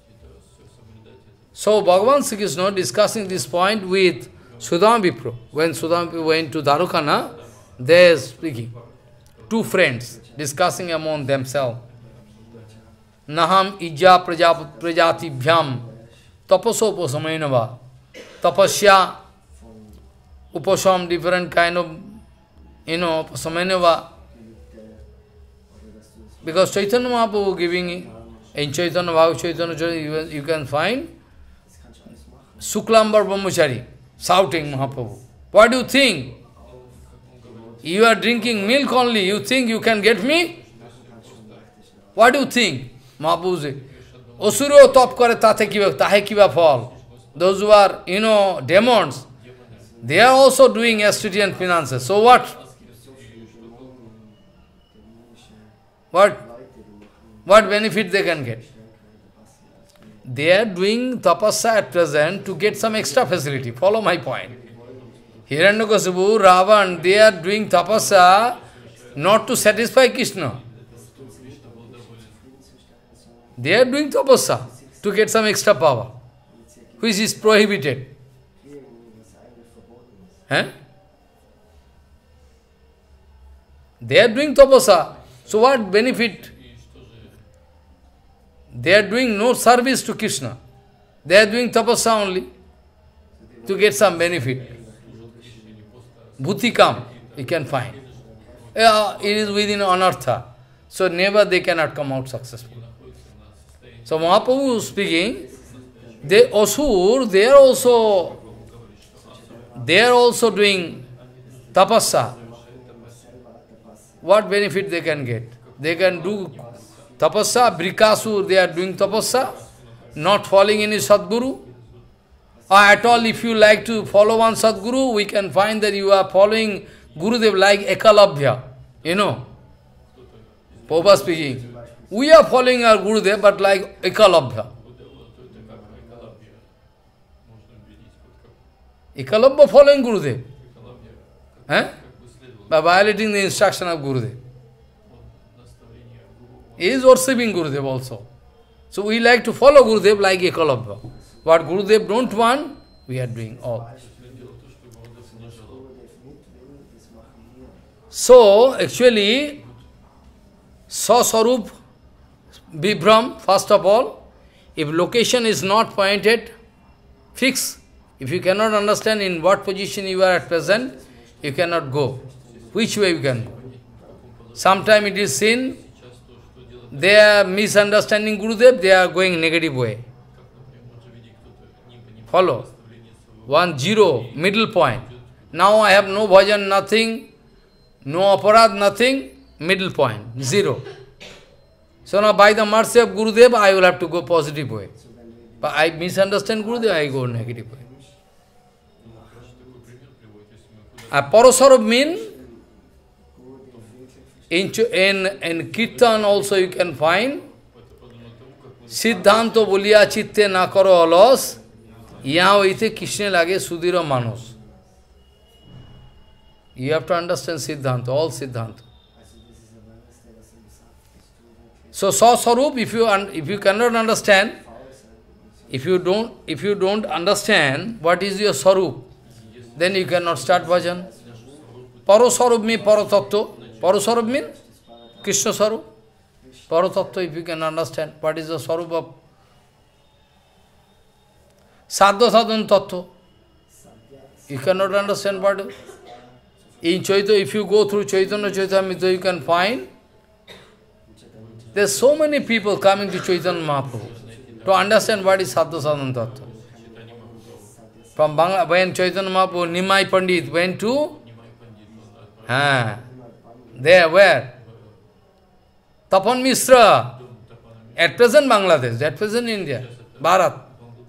Speaker 1: So Bhagavan Sri Krishna discussing this point with Sudama Vipra. When Sudama Vipra went to Dwarukana, they are speaking. Two friends discussing among themselves. Naham ijja prajatibhyam tapaso upasamainava. Tapasya, upasam, different kind of, upasamainava. Because Chaitanya Mahaprabhu giving, in Chaitanya Bhagavat Chaitanya Charitamrita, you can find Suklambar Brahmachari shouting Mahaprabhu. What do you think? You are drinking milk only, you think you can get me? What do you think? Mahaprabhu says, Osuro top kare tahe kiba fall. Those who are, demons, they are also doing Stridian finances. So what? What benefit they can get? They are doing tapasya at present to get some extra facility. Follow my point. Hiranyakasipu, Ravan, they are doing tapasya not to satisfy Krishna. They are doing tapasya to get some extra power, which is prohibited. They are doing tapasya. So what benefit? They are doing no service to Krishna. They are doing tapasya only to get some benefit. Bhutikam, you can find. It is within anartha. So never they cannot come out successful. So Mahaprabhu speaking, they asur, they are also doing tapasya. What benefit they can get? They can do tapasya, Brikasur, they are doing tapasya, not following any Sadguru. Or at all, if you like to follow one Sadguru, we can find that you are following Gurudev like Ekalabhya. Prabhupada speaking. We are following our Gurudev, but like Ekalabhya. Ekalabhya following Gurudev. By violating the instruction of Gurudev. He is worshipping Gurudev also. So we like to follow Gurudev like Ekalabhya. What Gurudev don't want, we are doing all. So, actually, Sasarup Vibram, first of all, if location is not pointed, fix. If you cannot understand in what position you are at present, you cannot go. Which way you can go? Sometimes it is seen, they are misunderstanding Gurudev, they are going negative way. Follow. 1, 0, middle point. Now I have no bhajan, nothing, no aparad, nothing, middle point, 0. So now by the mercy of Gurudev, I will have to go positive way. But I misunderstand Gurudev, I go negative way. Parasarabh means, in Kirtan also you can find, Siddhanto bolia chitte na karo alos, yaha hoite Krishna lage sudhira manos. You have to understand Siddhanta, all Siddhanta. So Sasarup, if you cannot understand, if you don't understand what is your Sarup, then you cannot start bhajan. Parasarup means Paratattva. Parasarup means Krishna Sarup. Paratattva, if you can understand what is the Sarup of Sadhya Sadhan Tattva. You cannot understand what is. In Chaitanya, if you go through Chaitanya Charitamrita, you can find there are so many people coming to Chaitanya Mahaprabhu to understand what is Sadhya Sadhan Tattva. From Bangla, when Chaitanya Mahaprabhu, Nimai Pandit went to, there, where? Tapan Misra, at present Bangladesh, at present India, Bharat.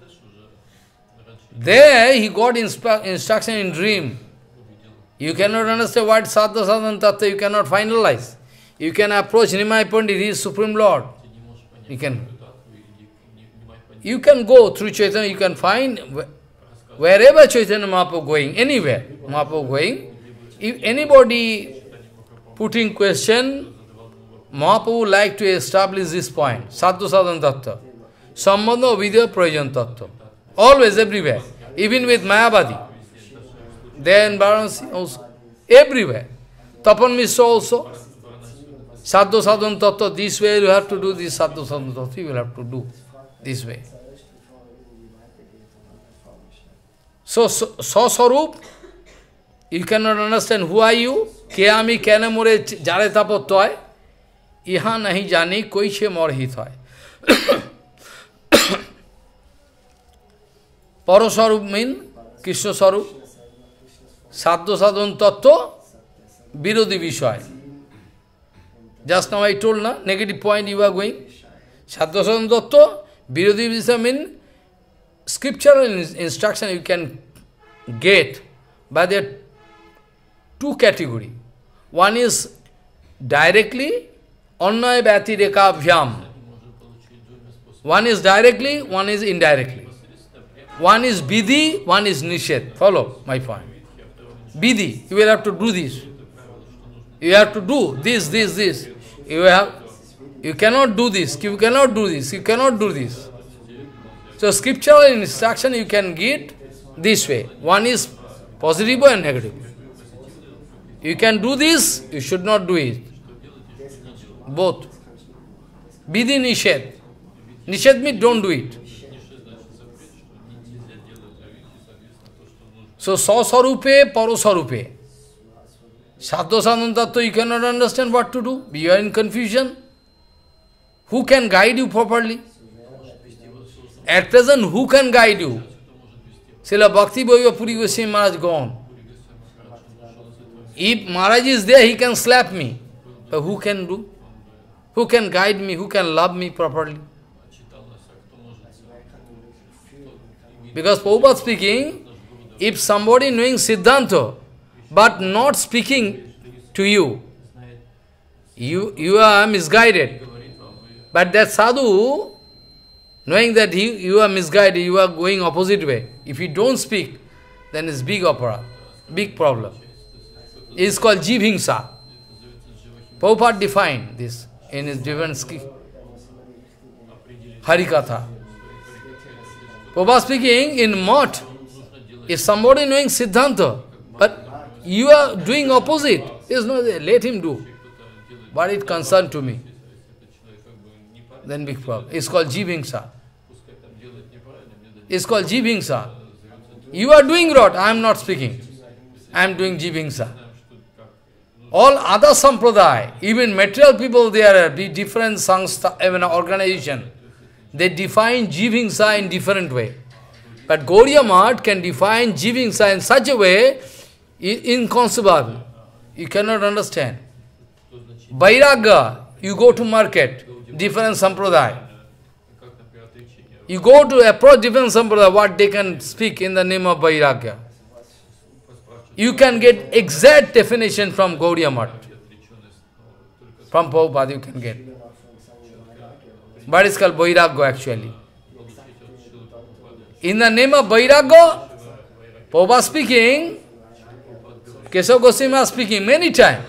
Speaker 1: There he got instruction in dream. You cannot understand what Sadhya Sadhan Tattva, you cannot finalize. You can approach Nimai Pandit, he is Supreme Lord. You can go through Chaitanya, you can find wherever Chaitanya Mahaprabhu going, anywhere Mahaprabhu going. If anybody putting question, Mahaprabhu like to establish this point, Sadhu Sadhan Tattva, Sambandha Vidya Prayojan Tattva. Always, everywhere. Even with Mayavadi. There in Varanasi also. Everywhere. Tapan Misra also. Sadhu Sadhan Tattva, this way you have to do this Sadhu Sadhan Tattva, you will have to do this way. So, Sasarup, you cannot understand who are you, ke ami kena more jare tapottoy. iha nahi jani koi che mor hit hoy. Parasarup mean Krishna Sarup, Sadhu Sadhan Tattva, Virodhi Vishay. Just now I told, na, negative point you are going. Sadhu Sadhan Tattva, Virodhi Vishay mean scriptural instruction you can get by the two categories. One is directly, Annaya Vyati Rekha Bhyam. One is directly, one is indirectly. One is Vidhi, one is Nisheth. Follow my point. Vidhi, you will have to do this. You have to do this. You cannot do this, you cannot do this, you cannot do this. So scriptural instruction you can get this way. One is positive and negative. You can do this, you should not do it. Both. Vidhi Nisheth. Nisheth means don't do it. So, Sasarupe, Parasarupe. Sadhu Sadhan Tattva, you cannot understand what to do. You are in confusion. Who can guide you properly? At present, who can guide you? Srila Bhakti Vaibhava Puri Goswami Maharaj gone. If Maharaj is there, he can slap me. But who can do? Who can guide me? Who can love me properly? Because Prabhupada speaking, if somebody knowing Siddhanta, but not speaking to you, you are misguided. But that sadhu, knowing that you are misguided, you are going opposite way. If you don't speak, then it's big opera, big problem. It's called Jivhingsa. Prabhupada defined this in his different Harikatha. Prabhupada speaking in Mott, if somebody knowing Siddhanta, but you are doing opposite, is no, let him do. But it concerned to me. Then big problem. It's called Jivhingsa. It's called Jivhingsa. You are doing what? I am not speaking. I am doing Jivhingsa. All other sampradaya, even material people, they are different sangstha, even organization. They define Jivhingsa in different way. But Gauriya Math can define Jivhingsa in such a way, inconceivable. You cannot understand. Vairagya, you go to market, different sampradaya. You go to approach different sampradaya, what they can speak in the name of Vairagya. You can get exact definition from Gauriya Math. From Prabhupada you can get. But it's called Vairagya actually. In the name of Vairagya, Prabhupada speaking, Kesava Goswami speaking many times.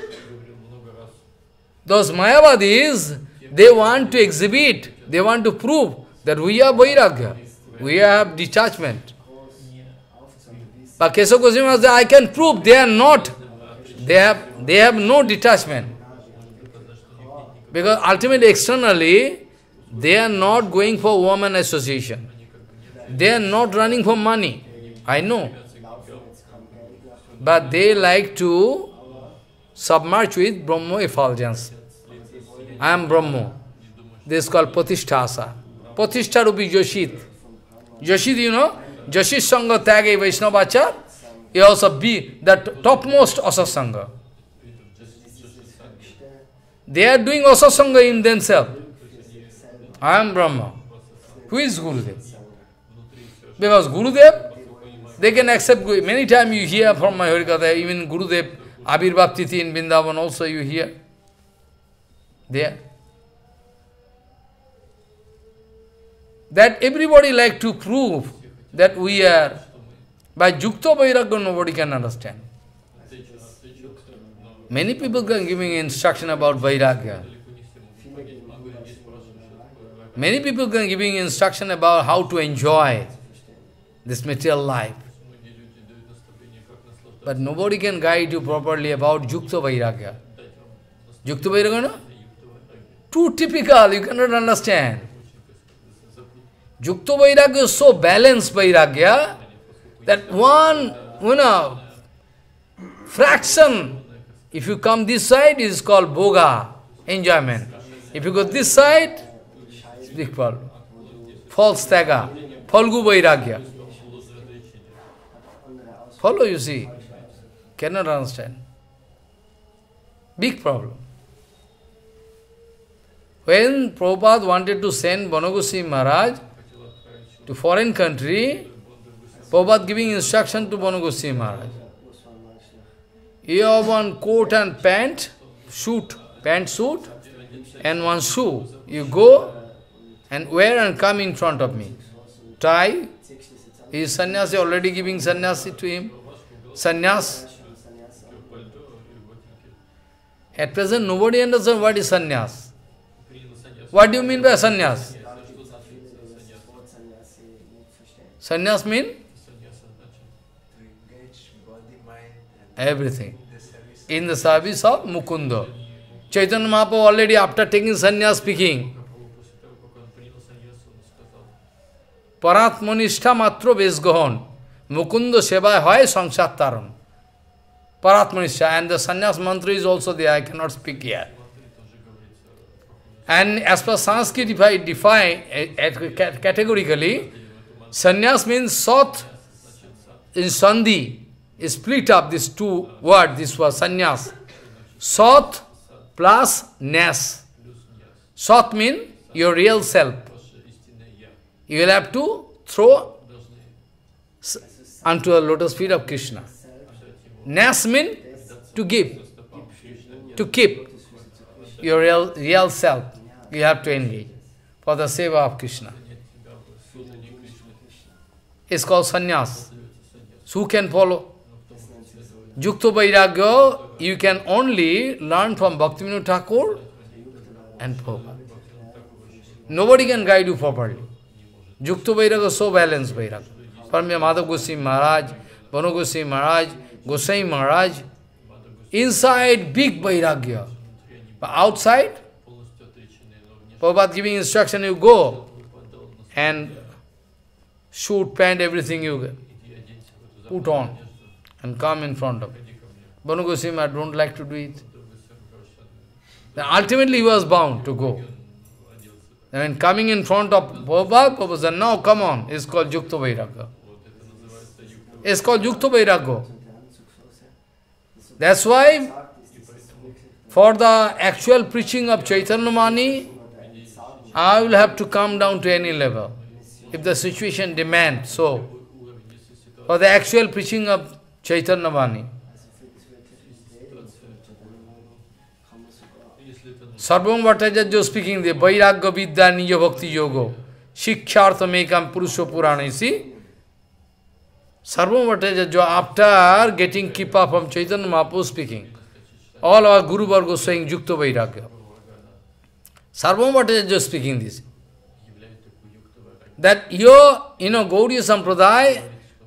Speaker 1: Those Mayavadis, they want to exhibit, they want to prove that we are Vairagya, we have detachment. But Kesava Goswami says, I can prove they are not, they have no detachment. Because ultimately, externally, they are not going for woman association. They are not running for money. I know. But they like to submerge with Brahma effulgence. I am Brahma. This is called Patishtasa. Patishtha Rupi Joshit. Joshit, you know? Joshit Sangha Tyage Vaishnavachar. He also be the topmost Asasanga. They are doing Asasanga in themselves. I am Brahma. Who is Gurudev? Because Gurudev, they can accept. Many times you hear from my Harikatha, even Gurudev, Abhirbhav Tithi in Vrindavan also you hear. There. That everybody like to prove that we are, by Yukta Vairagya nobody can understand. Many people can giving instruction about Vairagya. Many people can giving instruction about how to enjoy this material life. But nobody can guide you properly about Yukta Vairagya. Yukta Vairagya, no? Too typical, you cannot understand. Yukta Vairagya is so balanced Vairagya that one, fraction, if you come this side, it is called Bhoga. enjoyment. If you go this side, it's big problem. False tyaga, Phalgu Vairagya. Follow, you see. Cannot understand. Big problem. When Prabhupada wanted to send Banagosi Maharaj to foreign country, Prabhupada giving instruction to Banagosi Maharaj. You have one coat and pant suit, and one shoe. You go and wear and come in front of me. Try. Is sannyasi already giving sannyasi to him? Sannyas. At present, nobody understands what is sannyas. What do you mean by sannyas? Sannyas mean? Everything. In the service of Mukunda. Chaitanya Mahaprabhu already after taking sannyas speaking, Paratmanishta matro vesgohon, Mukunda seva hoy sangsat taran. Paratmanishta, and the sannyas mantra is also there, I cannot speak here. And as per Sanskrit, if I define categorically, sannyas means sat in sandhi, is split up these two words, this was sannyas. Sat plus nas. Sat means your real self. You will have to throw unto the lotus feet of Krishna. Nas means to give, to keep your real self. You have to engage for the seva of Krishna. It's called sannyas. So who can follow? Yukta Vairagya, you can only learn from Bhaktivinoda Thakur and Prabhupada. Nobody can guide you properly. Yukta Vairagya, so balanced Vairagya. From Madhav Goswami Maharaj, Bano Goswami Maharaj, Goswami Maharaj, inside big Vairagya. But outside, Prabhupada giving instruction, you go and shoot, pant, everything you put on and come in front of it. Bano Goswami Maharaj don't like to do it. Then ultimately he was bound to go. And coming in front of Prabhupada, Prabhupada said, no, come on, it's called Yukta Vairagya. It's called Yukta Vairagya. That's why, for the actual preaching of Chaitanya Mani, I will have to come down to any level, if the situation demands so. For the actual preaching of Chaitanya Mani. Sarvam Bhattacharya speaking, the Vairagya Vidya Nija Bhakti Yoga, Shikshartha Mekam Purusha Purana, you see? Sarvam Bhattacharya, after getting Kripa from Chaitanya Mahaprabhu speaking, all our Guru Varga saying Yukta Vairagya. Sarvam Bhattacharya speaking this. That Gaudiya Sampradaya,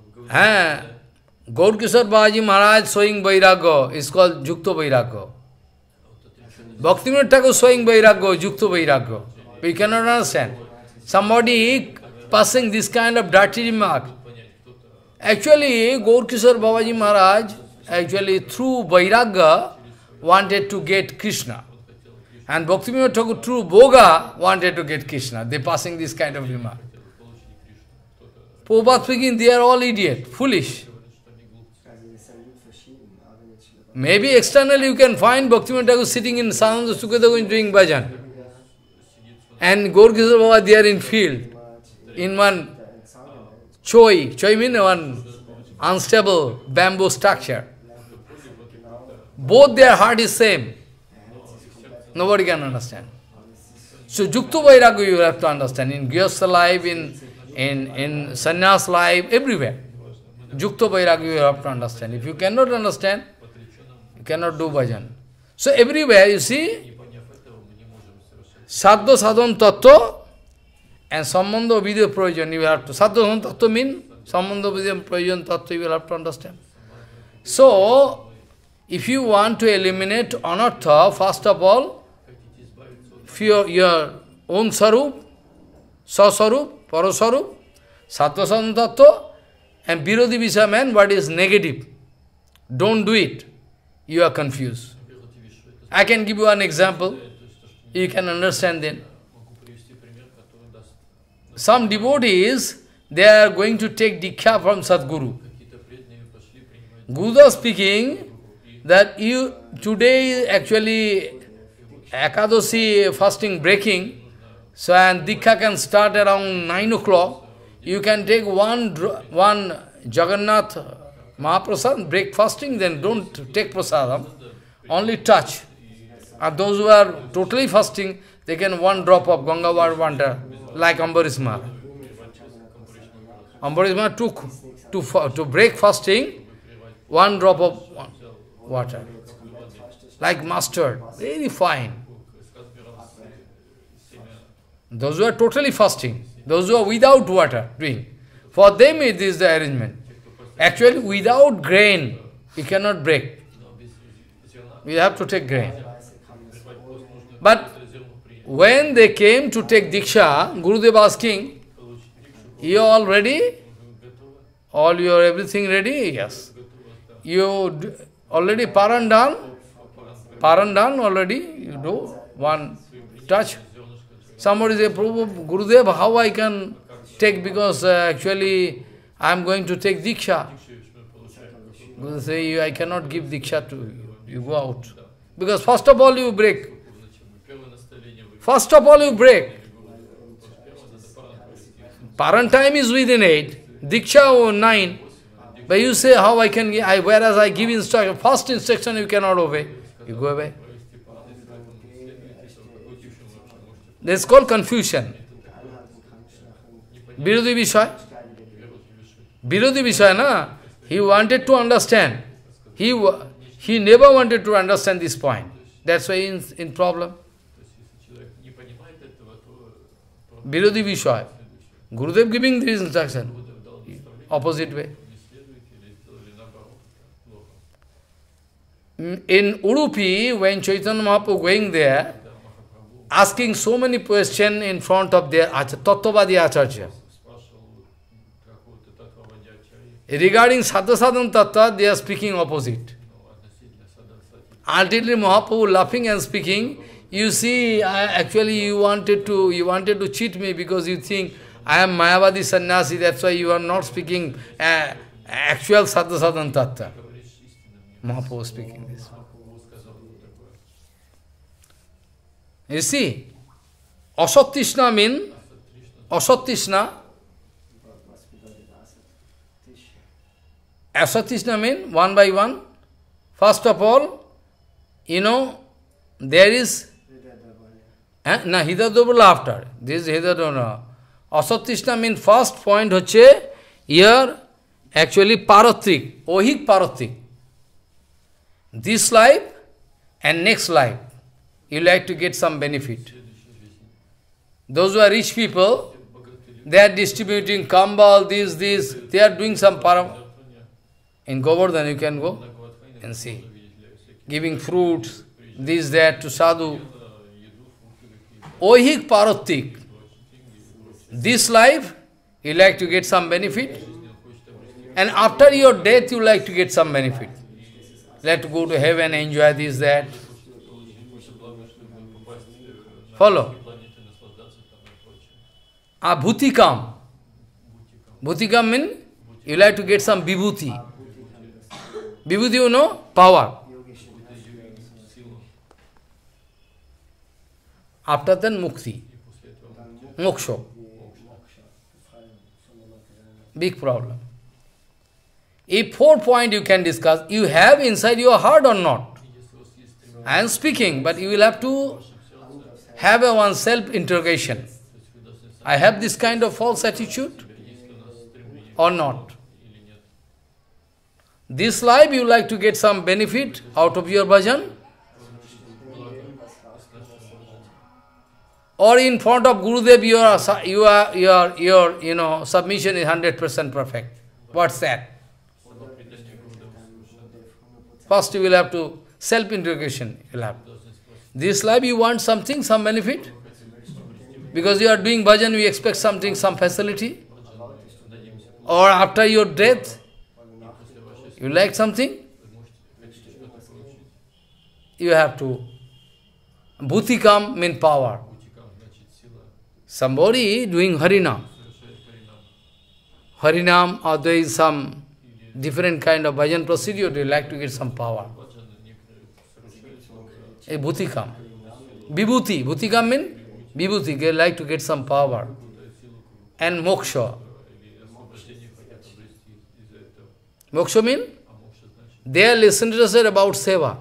Speaker 1: Gaur Kishore Babaji Maharaj showing Vairagya is called Yukta Vairagya. Bhaktivinoda Thakur showing Vairagya, Yukta Vairagya. We cannot understand. Somebody passing this kind of dirty remark. Actually, Gaur Kishore Babaji Maharaj, actually through Vairagya, wanted to get Krishna. And Bhaktivinoda Thakur through Bhoga wanted to get Krishna. They passing this kind of remark. Prabhupada speaking, they are all idiot, foolish. Maybe externally you can find Bhaktivinoda Thakur sitting in Sananda Sukadeva doing bhajan. And Gaur Kishore Baba there in field, in one choi means one unstable bamboo structure. Both their heart is same. Nobody can understand. So Yukta Vairagya you have to understand. In Grihastha life, in sannyas life, everywhere. Yukta Vairagya you have to understand. If you cannot understand, you cannot do bhajan. So everywhere you see, Sadhya Sadhan Tattva and Sambandha Vidya Prayojan you have to. Sadhya Sadhan Tattva means Sambandha Vidya Prayojan Tattva you will have to understand. So, if you want to eliminate anartha, first of all, your own sarup, sasarup, parasarup, Sadhya Sadhan Tattva, and Virodhi Visa man, what is negative? Don't do it. You are confused. I can give you an example. You can understand then. Some devotees, they are going to take Diksha from Sadguru. Gurudev speaking that you today actually Ekadashi fasting breaking, so and Diksha can start around 9 o'clock. You can take one Jagannath Mahaprasad, break fasting, then don't take prasadam, only touch. And those who are totally fasting, they can one drop of Ganga water, like Ambarish Maharaj. Ambarish Maharaj took to break fasting, one drop of water, like mustard, very fine. Those who are totally fasting, those who are without water doing, for them it is the arrangement. Actually, without grain, you cannot break. You have to take grain. But when they came to take Diksha, Gurudev asking, you all ready? All your everything ready? Yes. You already Paran done? Paran done already? You do one touch. Somebody say, Prabhu, Gurudev, how I can take, because actually I am going to take Diksha. Gurudev say, I cannot give Diksha to you. You go out. Because first of all you break. First of all you break. Paran time is within 8. Diksha 9. But you say, how I can give, whereas I give instruction, first instruction you cannot obey. You go away. This is called confusion. Virodhi Vishaya. Virodhi Vishaya, na? He wanted to understand. He never wanted to understand this point. That's why he is in problem. Virodhi Vishaya. Gurudev giving this instruction. Opposite way. In Udupi, when Chaitanya Mahaprabhu going there, asking so many questions in front of their Tattvavadi Acharya. Regarding Sadhasadhan Tattva, they are speaking opposite. Ultimately, Mahaprabhu laughing and speaking, you see, actually you wanted to cheat me because you think I am Mayavadi sannyasi, that's why you are not speaking actual Sadhasadhan Tattva. Mahaprabhu speaking this. You see, Asat-trishna means, Asat-trishna means one by one. First of all, you know, there is, Hidadobala after. This is Hidadobala. Asat-trishna means first point hoche, here actually paratrik, ohik paratrik. This life and next life, you like to get some benefit. Those who are rich people, they are distributing kambal, this, they are doing some param. In Govardhan you can go and see. Giving fruits, this, that to sadhu. Ohik parattik. This life, you like to get some benefit. And after your death, you like to get some benefit. Like to go to heaven, enjoy this, that. Follow. Bhutikam. Bhutikam means you like to get some vibhuti. Vibhuti, you know, power. After that, mukti. Moksha. Big problem. If 4 points you can discuss, you have inside your heart or not? I am speaking, but you will have to have a one self-interrogation. I have this kind of false attitude or not? This life you like to get some benefit out of your bhajan? Or in front of Gurudev your submission is 100% perfect. What's that? First you will have to self-interrogation. This life you want something, some benefit? Because you are doing bhajan, we expect something, some facility? Or after your death, you like something? You have to Bhutikam means power. Somebody doing Harinam. Harinam, or there is some different kind of bhajan procedure, they like to get some power. A bhutikam. Vibhuti. Bhutikam means vibhuti, they like to get some power. And moksha. Moksha means they are listening to us about seva.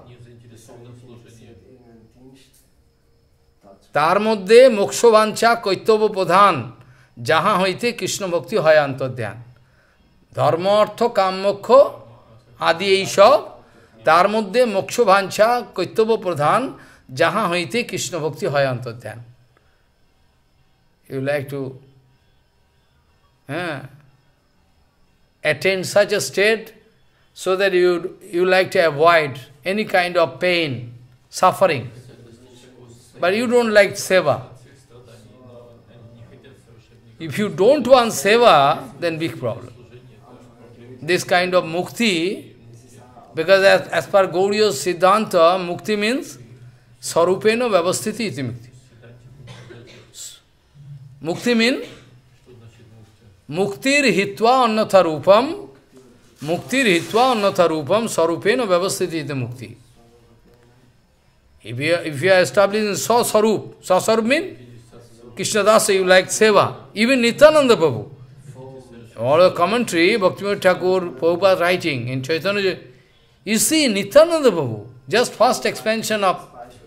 Speaker 1: তার মধ্যে মোক্ষবাঞ্ছা কৈতব্য প্রধান যাহা হইতে কৃষ্ণ ভক্তি হয় অন্তর্ধ্যান ধর্ম অর্থ কাম মোক্ষ আদি এই সব তার মধ্যে মোক্ষবাঞ্ছা কৈতব্য প্রধান যাহা হইতে কৃষ্ণ ভক্তি হয় অন্তর্ধ্যান you like to attain such a state so that you like to avoid any kind of pain, suffering. But you don't like seva. If you don't want seva, then big problem. This kind of mukti, because as per Gauriya's Siddhanta, mukti means sarupena vyavasthiti iti mukti. Mukti means muktir hitva annatha rupam, muktir hitva annatha rupam, sarupena vyavasthiti iti mukti. If you are establishing Sasarup means Krishnadasa, you like seva. Even Nityananda Prabhu. All the commentary, Bhaktivinoda Thakur, Prabhupada writing in Chaitanya, you see Nityananda Prabhu, just first expansion of,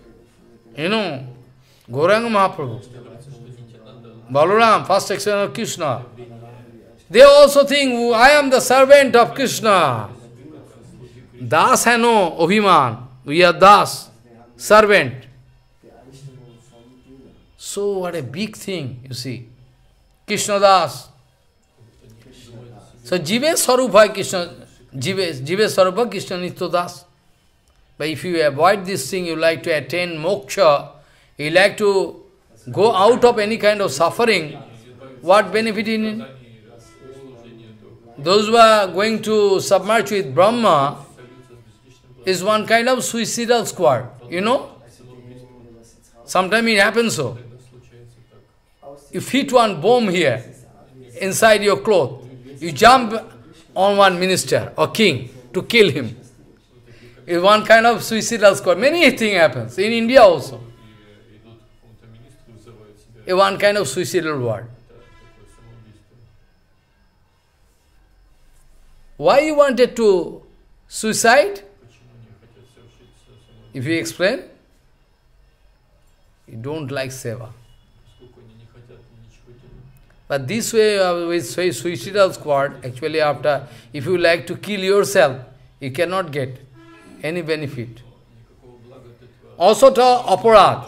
Speaker 1: Gauranga Mahaprabhu. Balaram, first expansion of Krishna. They also think, I am the servant of Krishna. Das hai no Abhiman. We are Das. Servant. So what a big thing, you see. Krishna Das. So Jive Sarupa Krishna, Jive Sarupa Krishna Nitya Das. But if you avoid this thing, you like to attain moksha, you like to go out of any kind of suffering, what benefit in it? Those who are going to submerge with Brahma is one kind of suicidal squad. You know? Sometimes it happens so. You fit one bomb here, inside your cloth. You jump on one minister or king to kill him. It's one kind of suicidal squad. Many things happens. In India also. It's one kind of suicidal word. Why you wanted to suicide? If you explain, you don't like seva. But this way, with suicidal squad, actually after, if you like to kill yourself, you cannot get any benefit. Also to aparad.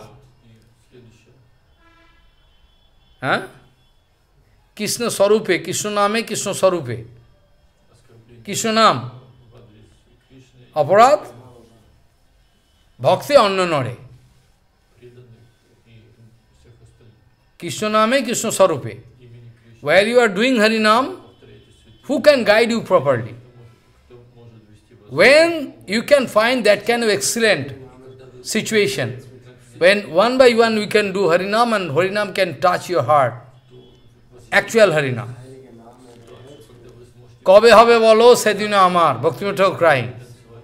Speaker 1: Krishna Sarupe, Krishna Name, Krishna Sarupe. Krishna Nam. Aparad. Bhakti Annanare. Krishna Name, Krishna Sarupe. Where you are doing Harinam, who can guide you properly? When you can find that kind of excellent situation, when one by one we can do Harinam and Harinam can touch your heart, actual Harinam. Kabe habe bolo sedina amar, Bhaktivinoda Thakur crying.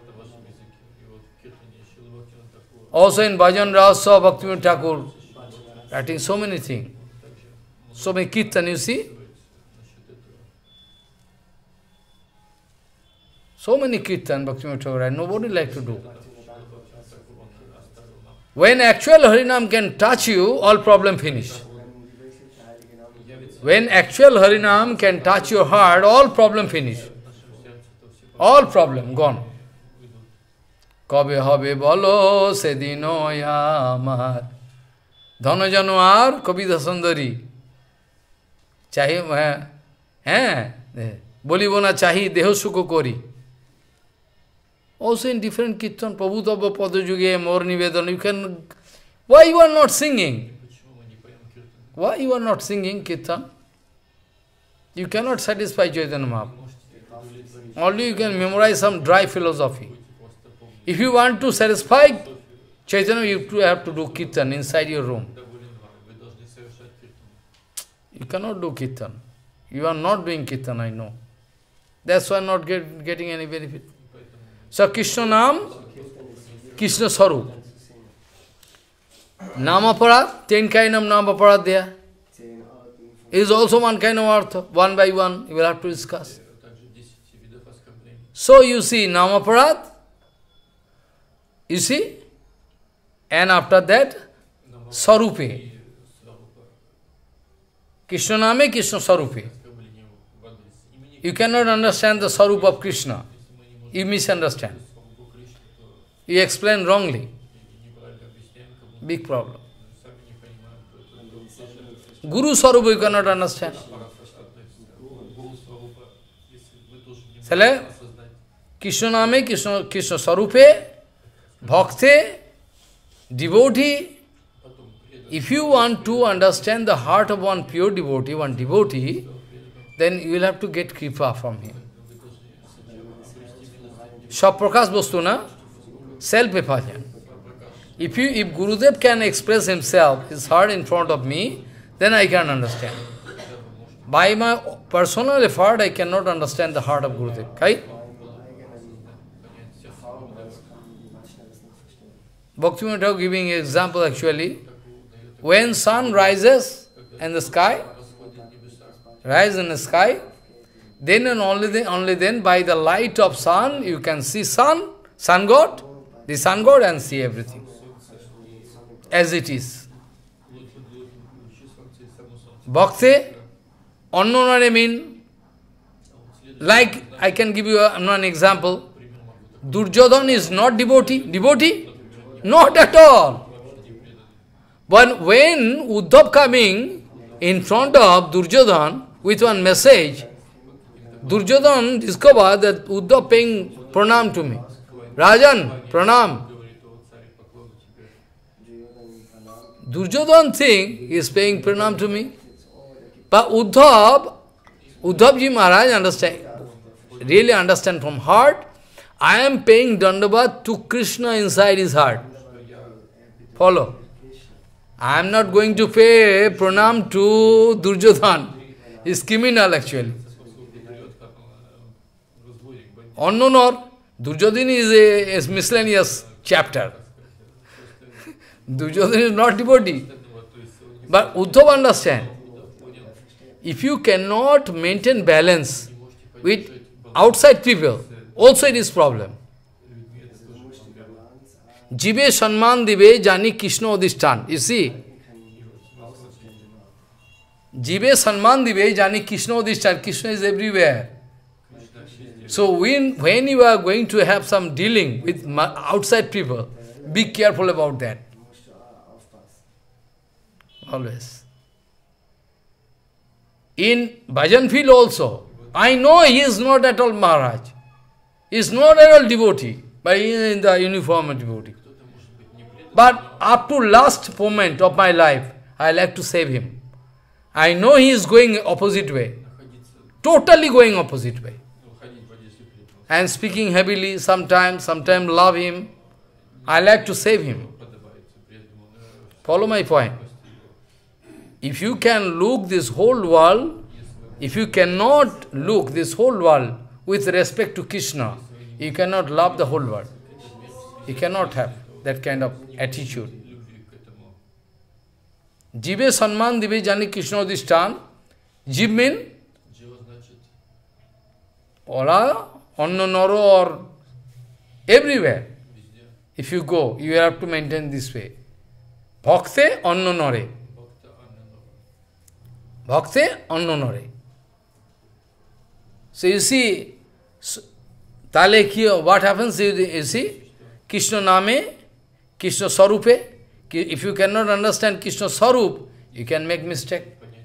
Speaker 1: Also in Bhajan Rasa, Bhaktivinoda Thakur writing so many things. So many kirtan, you see? So many kirtan, Bhaktivinoda Thakur, nobody like to do. When actual Harinam can touch you, all problem finish. When actual Harinam can touch your heart, all problem finish. All problem gone. Kabe habe bolo sedino amar. Dhana Januar, Kabita Sundari. Chahi, bolibo na chahi, deho sukho kori. Also in different kirtan, Prabhupada Padajuge, more Nivedan, you can... Why you are not singing? Why you are not singing kirtan? You cannot satisfy Chaitanya Mahaprabhu. Only you can memorize some dry philosophy. If you want to satisfy Chaitanya, you too have to do kirtan inside your room. You cannot do kirtan. You are not doing kirtan, I know. That's why not getting any benefit. So Krishna Nam, Krishna Sarup. Namaparad, 10 kind of Namaparad there. Is also one kind of artha. One by one, you will have to discuss. So you see, Namaparad, you see, and after that, Sarupe. Krishna Name, Krishna Sarupe. You cannot understand the Sarup of Krishna. You misunderstand. You explain wrongly. Big problem. Guru Sarup you cannot understand. Sale? Krishna Name, Krishna Sarupe, Bhakte, devotee. If you want to understand the heart of one pure devotee, then you will have to get kripa from him. Shaprakash Vastu na, self-effulgent. If Gurudev can express himself, his heart in front of me, then I can understand. By my personal effort, I cannot understand the heart of Gurudev. Right? Bhaktivinoda Thakur giving an example actually. When sun rises in the sky, then and only then by the light of sun, you can see sun god, the sun god and see everything as it is. Bhakti, Annonare mean, like I can give you one example. Duryodhana is not devotee? Not at all. But when Uddhav coming in front of Duryodhana with one message, Duryodhana discovered that Uddhav paying pranam to me. Rajan, pranam. Duryodhana think he is paying pranam to me. But Uddhavji Maharaj really understand from heart, I am paying dandavat to Krishna inside his heart. Follow. I am not going to pay pranam to Duryodhana. He is criminal actually. Annonor, Duryodhana is a miscellaneous chapter. Duryodhana is not devotee. But Uddhava understand. If you cannot maintain balance with outside people, also it is problem. Jive Sanman Dive Jani Krishna Odhishtan. You see? Jive Sanman Dive Jani Krishna Odhishtan. Krishna is everywhere. So when you are going to have some dealing with outside people, be careful about that. Always. In bhajan field also, I know he is not at all Maharaj. He is not at all devotee, but he is in the uniform devotee. But up to last moment of my life, I like to save him. I know he is going opposite way. Totally going opposite way. And speaking heavily, sometimes love him. I like to save him. Follow my point. If you can look this whole world, if you cannot look this whole world with respect to Krishna, you cannot love the whole world. You cannot have that kind of attitude. Jive Sanman Dive Jani Krishna Odhishtan. Jiv mean Ola, Anno Noro or everywhere. If you go, you have to maintain this way. Bhakte Anno Nore. Bhakte Anno Nore. So you see, what happens, you see? Krishna Name, Krishna Sarupe. If you cannot understand Krishna Sarup, you can make mistake.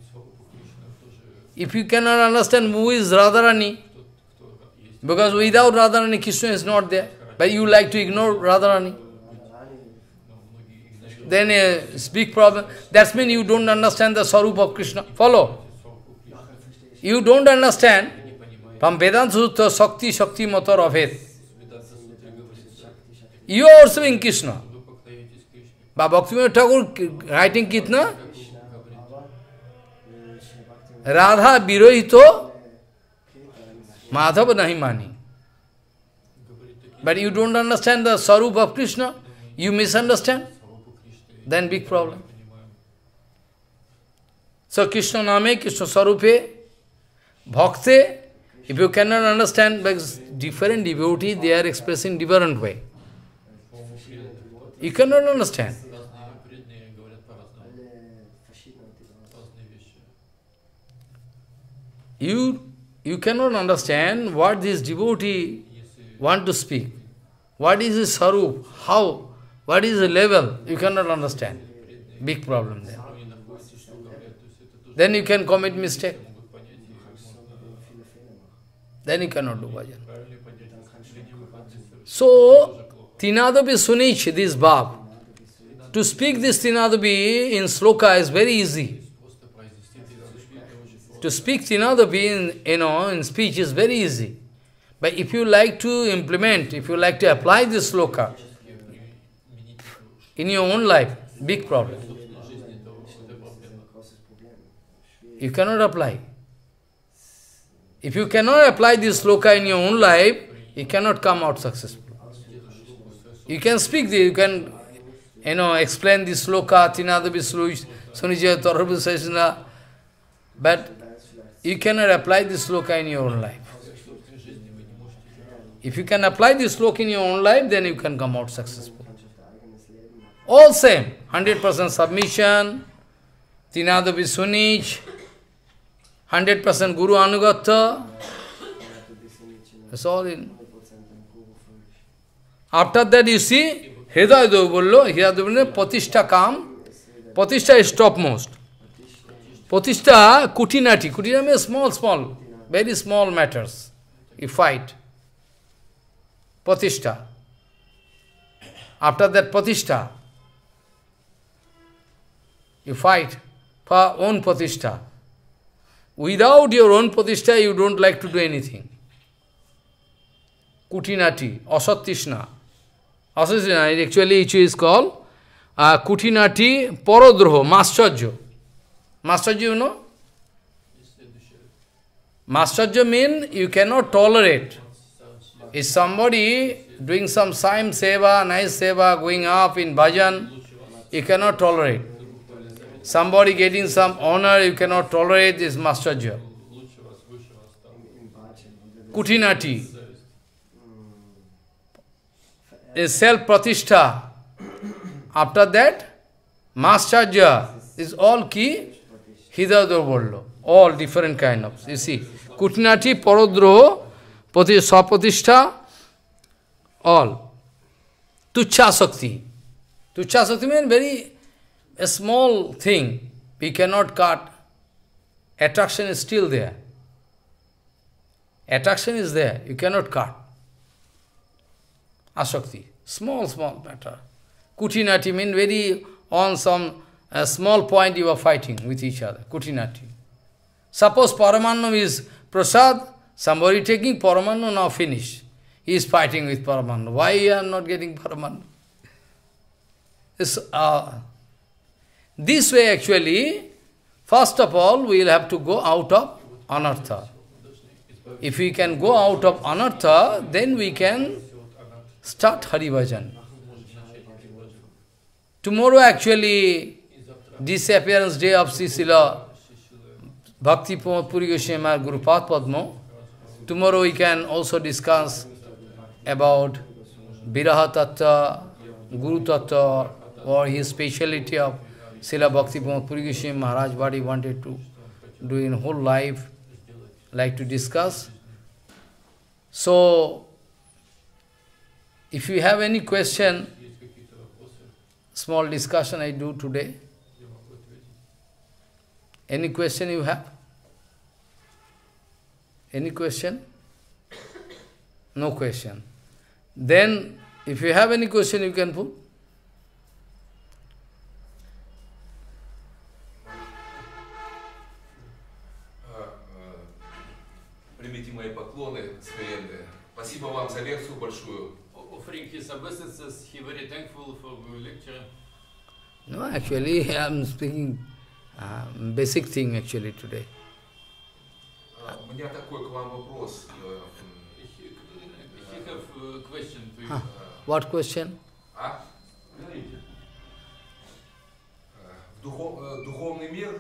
Speaker 1: If you cannot understand who is Radharani, because without Radharani, Krishna is not there. But you like to ignore Radharani. Then it's big problem. That means you don't understand the Sarup of Krishna. Follow. You don't understand. From Vedanta Sutra, Shakti Matar Abhed. You are also in Krishna. But Bhaktivinoda Thakur writing kitna? Radha Virohito Madhava nahi mani. But you don't understand the Sarup of Krishna, you misunderstand, then big problem. So Krishna Name, Krishna Sarupe, Bhakte, if you cannot understand, because different devotees, they are expressing different way. You cannot understand. You cannot understand what this devotee want to speak. What is his sarup? How? What is the level? You cannot understand. Big problem there. Then you can commit mistake. Then you cannot do bhajan. So, Tinadabi Sunich, this bhav. To speak this Tinadabi in sloka is very easy. To speak Tinadabi in speech is very easy. But if you like to implement, if you like to apply this sloka in your own life, big problem. You cannot apply. If you cannot apply this sloka in your own life, you cannot come out successful. You can speak this, you can explain this sloka, Tinadabi Sunija Torabhu Sesana, but you cannot apply this sloka in your own life. If you can apply this sloka in your own life, then you can come out successful. All same, 100% submission, Tinadabi Sunij, 100% Guru Anugata, that's all in. After that you see, Hridaya Deva bollo, Hridaya Deva Patishta kam, Patishta is topmost. Patishta, Kutinati, Kutinati means small, very small matters. You fight. Patishta. After that Patishta, you fight for own Patishta. Without your own Patishta, you don't like to do anything. Kutinati, Asatishna. Asatishna, actually it is called Kutinati Parodroho, Mascharya. Mascharya, you know? Mascharya means you cannot tolerate. If somebody doing some Saim Seva, nice Seva, going up in bhajan, you cannot tolerate. Somebody getting some honor, you cannot tolerate this Mascharya. Kutinati is self-pratishtha. After that, Mascharya is all ki, Hridaya Deva bollo. All different kind of, you see. Kutinati, Parodroho, Swapatishtha, all. Tuchha Sakti. Tuchha Sakti means very a small thing. We cannot cut. Attraction is still there. Attraction is there. You cannot cut. Asakti. Small matter. Kutinati means very on some small point you are fighting with each other. Kutinati. Suppose Paramanam is prasad, somebody taking Paramanam, now finish. He is fighting with Paramanam. Why you are not getting Paramanam? This way actually, first of all, we will have to go out of anartha. If we can go out of anartha, then we can start Hari Bhajan. Tomorrow actually, disappearance day of Srila Bhakti Puri Goswami Maharaj Gurupad Padma. Tomorrow we can also discuss about Viraha Tattva, Guru Tattva, or his speciality of Srila Bhakti Puri Goswami Maharaj, what he wanted to do in whole life, like to discuss. So, if you have any question, small discussion I do today. Any question you have? Any question? No question. Then, if you have any question, you can put.
Speaker 2: Примите мои поклоны смиренные. Спасибо вам за лекцию большую.
Speaker 3: Offering his obeisances, he very thankful for the lecture.
Speaker 1: No, actually, I am speaking basic thing actually today.
Speaker 2: У меня такой к вам вопрос.
Speaker 3: I have a question to you.
Speaker 1: What question?
Speaker 2: Духовный мир,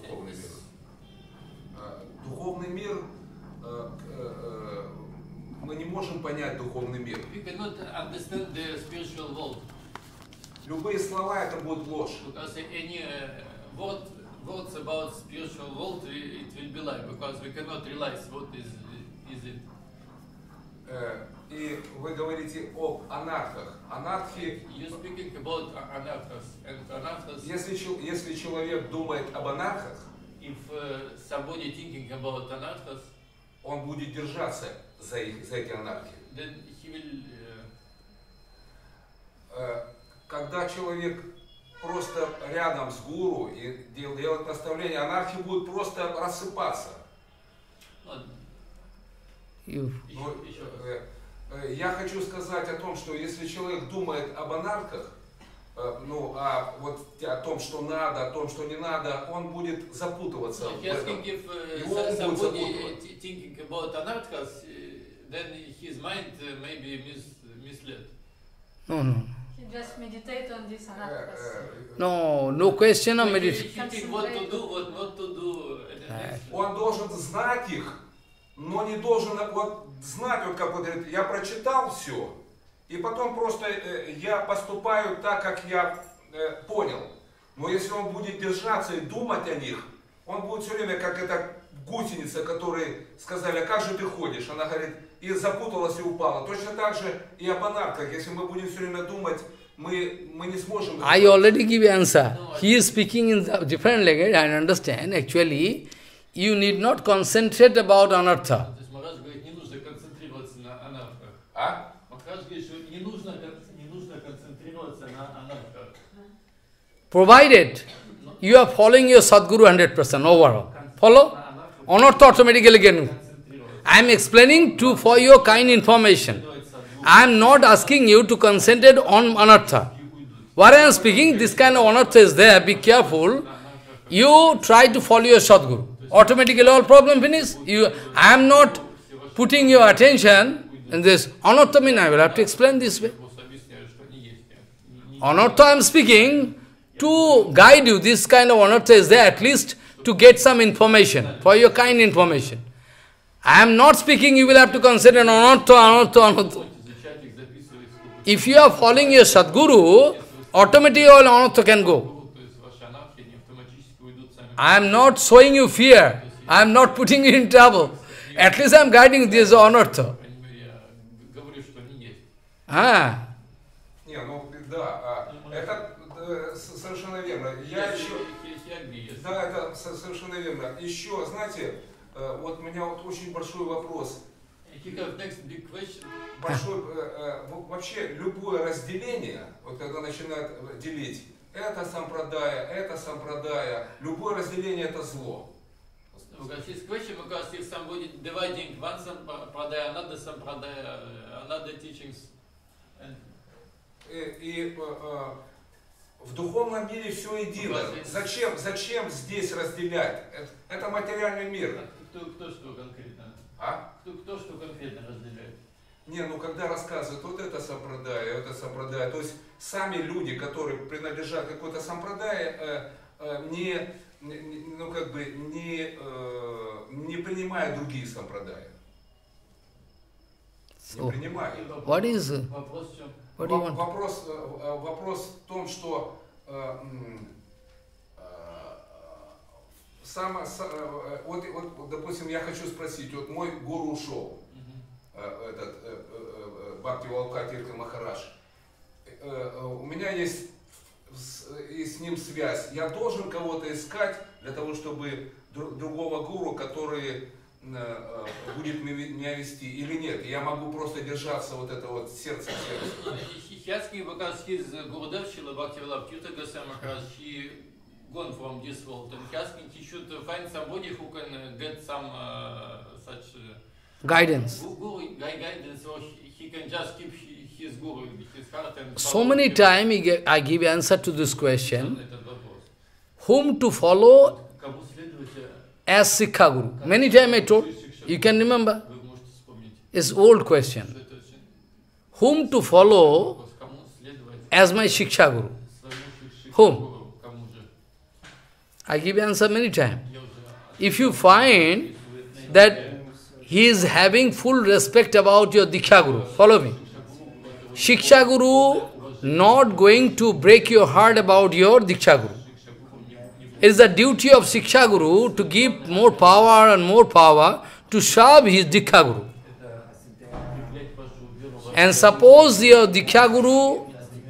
Speaker 2: мы не можем понять духовный мир.
Speaker 3: We cannot understand the spiritual world.
Speaker 2: Любые слова это будет ложь.
Speaker 3: Because any words about spiritual world, it will be lie, because we cannot realize what is it.
Speaker 2: И вы говорите об анархах. Анархи.
Speaker 3: You're speaking about anarchos, and anarchos.
Speaker 2: Если человек думает об анархах,
Speaker 3: if somebody thinking about anarchos,
Speaker 2: он будет держаться за эти анархи.
Speaker 3: Then he will.
Speaker 2: Когда человек просто рядом с гуру и делает наставление, анархи будут просто рассыпаться. Я хочу сказать о том, что если человек думает об анархах, о том, что надо, о том, что не надо, он будет запутываться в этом. Его ум будет запутывать.
Speaker 3: Thinking about anarchos, then his mind may be misled.
Speaker 1: No.
Speaker 4: He just meditate on this anarchos.
Speaker 1: No question of meditation.
Speaker 3: He think what to do, what not to do.
Speaker 2: Он должен знать их, но не должен знать, как вот говорит, я прочитал все, и потом просто я поступаю так, как я понял. Но если он будет держаться и думать о них, он будет все время, как эта гусеница, которой сказали, а как же ты ходишь? Она говорит, и запуталась и упала. Точно так же и об анархах. Если мы будем все время думать, мы не сможем...
Speaker 1: I already give answer. He is speaking in different language, I understand. Actually, you need not concentrate about anartha.
Speaker 3: Махарадж говорит, не нужно концентрироваться на анархах. Махарадж говорит, что не нужно концентрироваться на анархах.
Speaker 1: Provided you are following your Sadguru 100% overall. Follow? Anartha automatically can. I am explaining for your kind information. I am not asking you to concentrate on anartha. What I am speaking, this kind of anartha is there, be careful. You try to follow your Sadguru. Automatically all problem finished. I am not putting your attention in this. Anartha means I will have to explain this way. Anartha I am speaking to guide you. This kind of anartha is there at least to get some information, for your kind information. I am not speaking, you will have to consider anartha. If you are following your Sadguru, automatically all anartha can go. I am not showing you fear. I am not putting you in trouble. At least I am guiding this anartha.
Speaker 2: Это совершенно верно. Да, это совершенно верно. Еще, знаете, вот у меня очень большой вопрос. Вообще любое разделение, вот когда начинают делить, это сампрадая, любое разделение это зло.
Speaker 3: His question, because if somebody dividing one sampradaya, another sampradaya, another teachings,
Speaker 2: и в духовном мире все едино. Зачем здесь разделять? Это материальный мир.
Speaker 3: Кто что конкретно? Кто что конкретно разделяет?
Speaker 2: Когда рассказывают, вот это сампрадая, то есть сами люди, которые принадлежат какой-то сампрадае, не принимают другие сампрадаи. Не принимают. Вопрос в том, что допустим, я хочу спросить, вот мой гуру ушел, Бхакти Валабха Тиртха Махарадж, у меня есть с ним связь, я должен кого-то искать для того, чтобы другого гуру, который будет меня вести или нет, я могу просто держаться вот это вот сердце.
Speaker 3: He asking because his Gurudev Srila Bhakti Vallabha Tirtha Goswami Maharaj, he gone from this world, and he asking he should find somebody who can get some such
Speaker 1: guidance.
Speaker 3: Guru guidance, or he can just keep his guru, his heart and
Speaker 1: So many times I give answer to this question. Whom to follow
Speaker 3: Кому следовать,
Speaker 1: as Sikha Guru? Many times I told, you can remember,
Speaker 3: вы можете вспомнить.
Speaker 1: it's old question.
Speaker 3: Это очень
Speaker 1: Whom to follow
Speaker 3: вопрос. Кому следовать
Speaker 1: as my Shiksha Guru?
Speaker 3: своему шикши
Speaker 1: Whom?
Speaker 3: гуру, кому же?
Speaker 1: I give answer many times.
Speaker 3: Я уже
Speaker 1: If you find that he is having full respect about your Diksha Guru, follow me. Shiksha Guru not going to break your heart about your Diksha Guru. It is the duty of Shiksha Guru to give more power and more power to serve his Diksha Guru. And suppose your Diksha Guru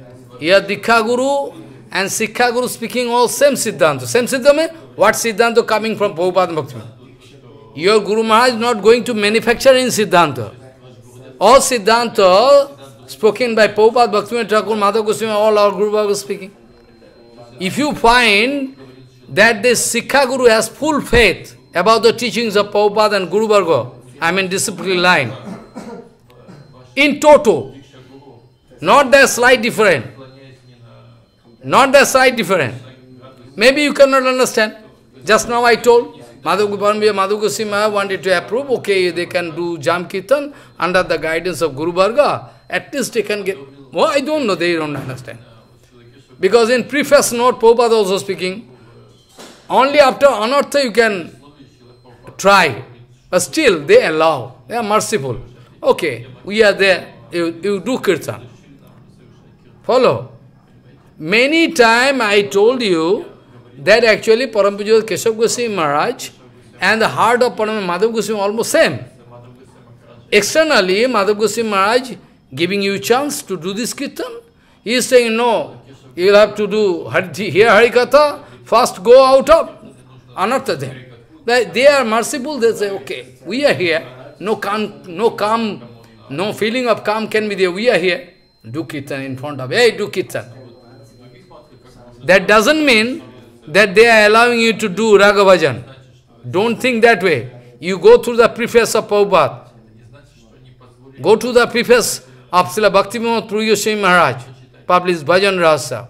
Speaker 1: and Sikha Guru speaking all same Siddhanta. Same Siddhanta means what Siddhanta coming from Prabhupada Bhaktivinoda? Your Guru Maharaj is not going to manufacture in Siddhanta. All Siddhanta spoken by Prabhupada Bhaktivinoda Thakur, Madhav Goswami, all our Guru Bhagavad speaking. If you find that this Sikha Guru has full faith about the teachings of Prabhupada and Guru Varga, I mean discipline line, in toto, not the slight difference, not the slight difference. Maybe you cannot understand. Just now I told, Madhav Goswami wanted to approve, okay, they can do Jam Kirtan under the guidance of Guru Varga, at least they can get, well, I don't know, they don't understand. Because in preface note, Prabhupada also speaking, only after anartha you can try. But still, they allow. They are merciful. Okay, we are there. You do kirtan. Follow. Many times I told you that actually Param Pujya Keshav Goswami Maharaj and the heart of Param Madhav Goswami almost same. Externally, Madhav Goswami Maharaj giving you chance to do this kirtan. He is saying, no, you will have to do here Harikatha, first go out of anartha then. They are merciful, they say, okay, we are here, no feeling of calm can be there, we are here. Do kirtan in front of, hey, do kirtan. That doesn't mean that they are allowing you to do Raga Bhajan. Don't think that way. You go through the preface of Prabhupada. Go to the preface of Srila Bhaktivinoda Puri Goswami Maharaj, published Bhajan Rahasya.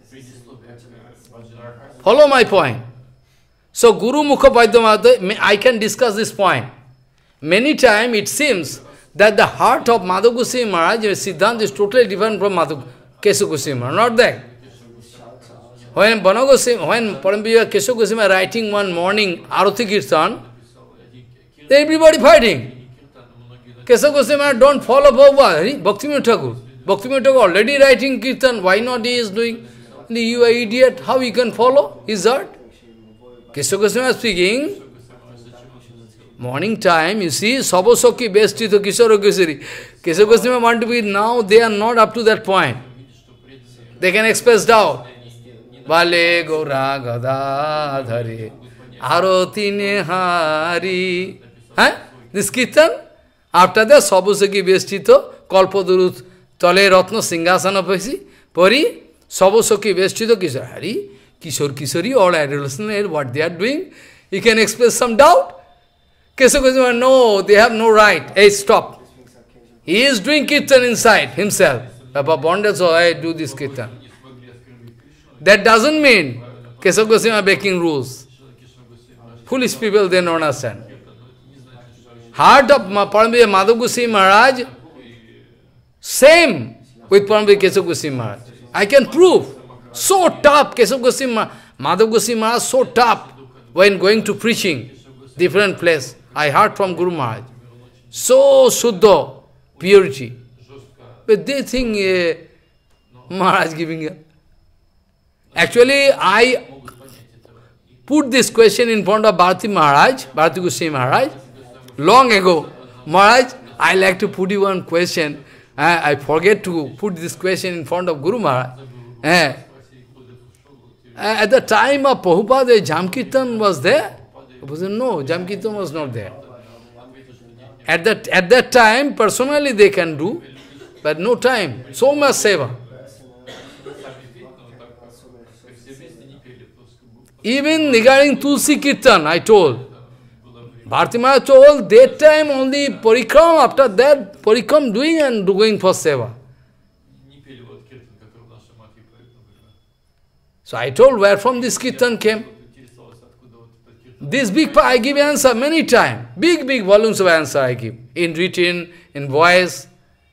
Speaker 1: Follow my point. So Guru Mukha Vaidya, I can discuss this point. Many times it seems that the heart of Madhav Goswami Maharaj, Siddhanta is totally different from Keshav Goswami Maharaj. Not that. When Param Pujya Keshav Goswami writing one morning Arati Kirtan, everybody fighting. Keshav Goswami Maharaj don't follow Prabhupada, Bhaktivinoda Thakur. Bhaktivinoda Thakur already writing Kirtan, why not he is doing? You are idiot, how you can follow his heart? Keshav Goswami speaking, morning time, you see, Sabosaki Bestito Kishoro Kishori. Keshav Goswami want to be now, they are not up to that point. They can express doubt. Vale Gora Gadadhari Aroti Nehari. This Kirtan, after that, Sabosaki Bestito, Kalpadurut, Tale Ratna Singasana Pari, Sabosaki Vestito Kishori, Kishori, all adolescents, what they are doing, you can express some doubt. Keshav Goswami, no, they have no right. Hey, stop. He is doing kirtan inside himself. About bondage, so I do this kirtan. That doesn't mean Keshav Goswami are breaking rules. Foolish people, they don't understand. Heart of Param Pujya Madhav Goswami Maharaj, same with Param Pujya Keshav Goswami Maharaj. I can prove. So tough, Keshav Goswami Maharaj, Madhav Goswami Maharaj, so tough when going to preaching, different place. I heard from Guru Maharaj. So Shuddha, purity. But they think Maharaj giving up. Actually, I put this question in front of Bharati Maharaj, Bharati Goswami Maharaj, long ago. Maharaj, I like to put you one question. I forget to put this question in front of Guru Maharaj. At the time of Prabhupada, Jam Kirtan was there. No, Jam Kirtan was not there. At that time, personally they can do, but no time. So much seva. Even regarding Tulsi Kirtan, I told. Bharati Maharaj told, that time only parikram, after that parikram doing and going for seva. So I told where from this kirtan came. This big, I give answer many times. Big, big volumes of answer I give. In written, in voice.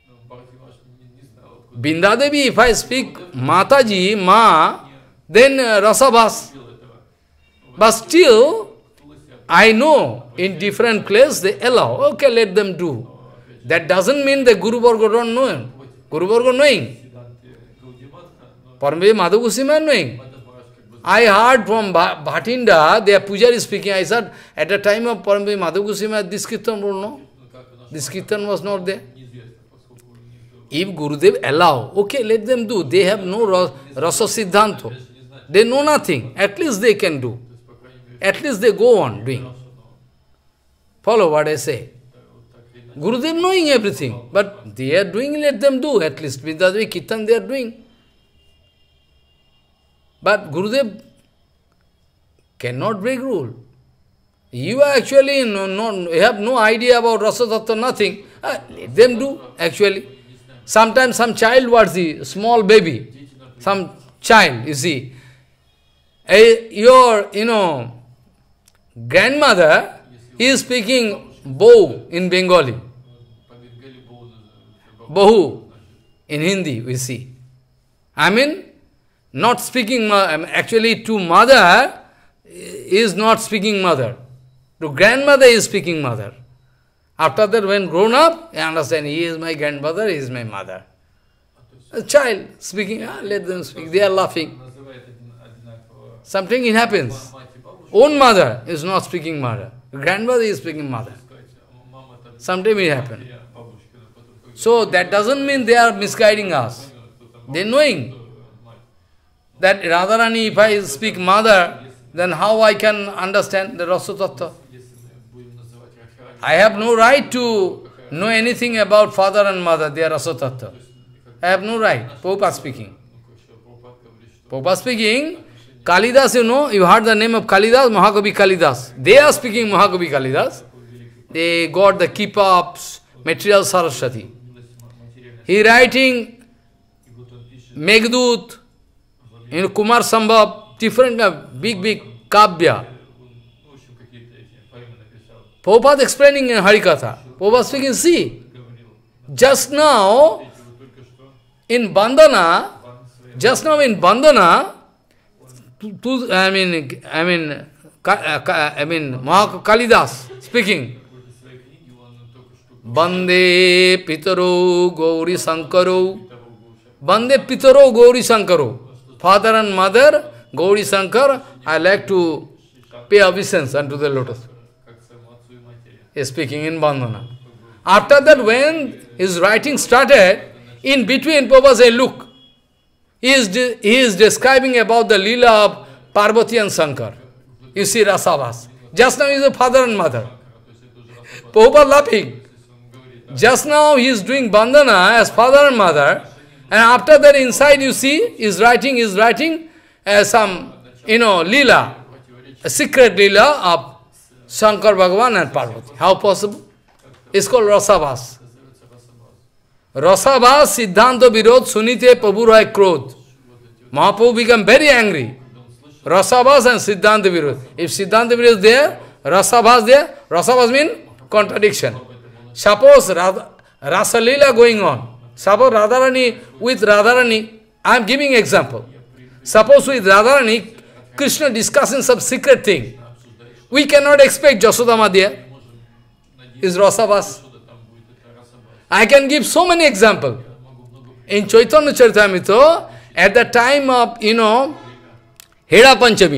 Speaker 1: Bindadevi, if I speak Mataji, Ma, then Rasabhas. But still, I know in different place they allow. Okay, let them do. That doesn't mean the Guru Varga don't know him. Guru Varga knowing. Parambhava Madhav Goswami knowing. I heard from Bhatinda, their Pujari speaking, I said, at the time of Parambhava Madhav Goswami, this kirtan was no. This kirtan was not there. If Gurudev allow, okay, let them do. They have no rasa siddhanta. They know nothing. At least they can do. At least they go on doing. Follow what I say. Gurudev knowing everything, but they are doing, let them do. At least with the way kirtan they are doing. But Gurudev cannot break rule. You are actually you have no idea about rasa tattva, nothing. Let them do, actually. Sometimes some child, what's the small baby, some child, you see, your, grandmother is speaking bow in Bengali, bahu in Hindi, we see. I mean, not speaking, actually to mother is not speaking mother. To grandmother is speaking mother. After that, when grown up, you understand, he is my grandmother, he is my mother. A child speaking, let them speak, they are laughing. Something it happens. Own mother is not speaking mother. Grandmother is speaking mother. Sometimes it happens. So that doesn't mean they are misguiding us. They are knowing that Radharani, if I speak mother, then how I can understand the Rasa Tattva? I have no right to know anything about father and mother, they are Rasa Tattva. I have no right. Prabhupada speaking. Prabhupada speaking, Kalidas, you heard the name of Kalidas, Mahakavi Kalidas. They are speaking Mahakavi Kalidas. They got the keep-ups, material Saraswati. He writing Meghdut, Kumar Sambhav, different big Kavya. Prabhupada explaining in Harikatha. Prabhupada speaking, see, just now in Bandhana, Kalidas speaking, Bande Pitaro Gauri Sankaro, Bande Pitaro Gauri Sankaro, father and mother, Gauri Sankar, I like to pay obeisance unto the lotus. He is speaking in Bandhana. After that, when his writing started, in between, Prabhupada said, look, he is describing about the Leela of Parvati and Shankar. You see Rasavas. Just now he is a father and mother. Prabhupada laughing. Just now he is doing Bandhana as father and mother, and after that inside you see, he is writing some, Leela, a secret Leela of Shankar Bhagavan and Parvati. How possible? It's called Rasavas. Rasavas, Siddhanta Virod, Sunite, Prabhu Rai Krodh. Mahaprabhu became very angry. Rasavas and Siddhanta Virod. If Siddhanta Virod is there, Rasavas there, Rasavas means contradiction. Suppose Rasa Leela going on. Suppose Radharani with Radharani, I am giving example. Suppose with Radharani, Krishna discussing some secret thing. We cannot expect Jasodama there. Is Rasavas. I can give so many examples. In Chaitanya Charitamrita, at the time of, Hera Panchami,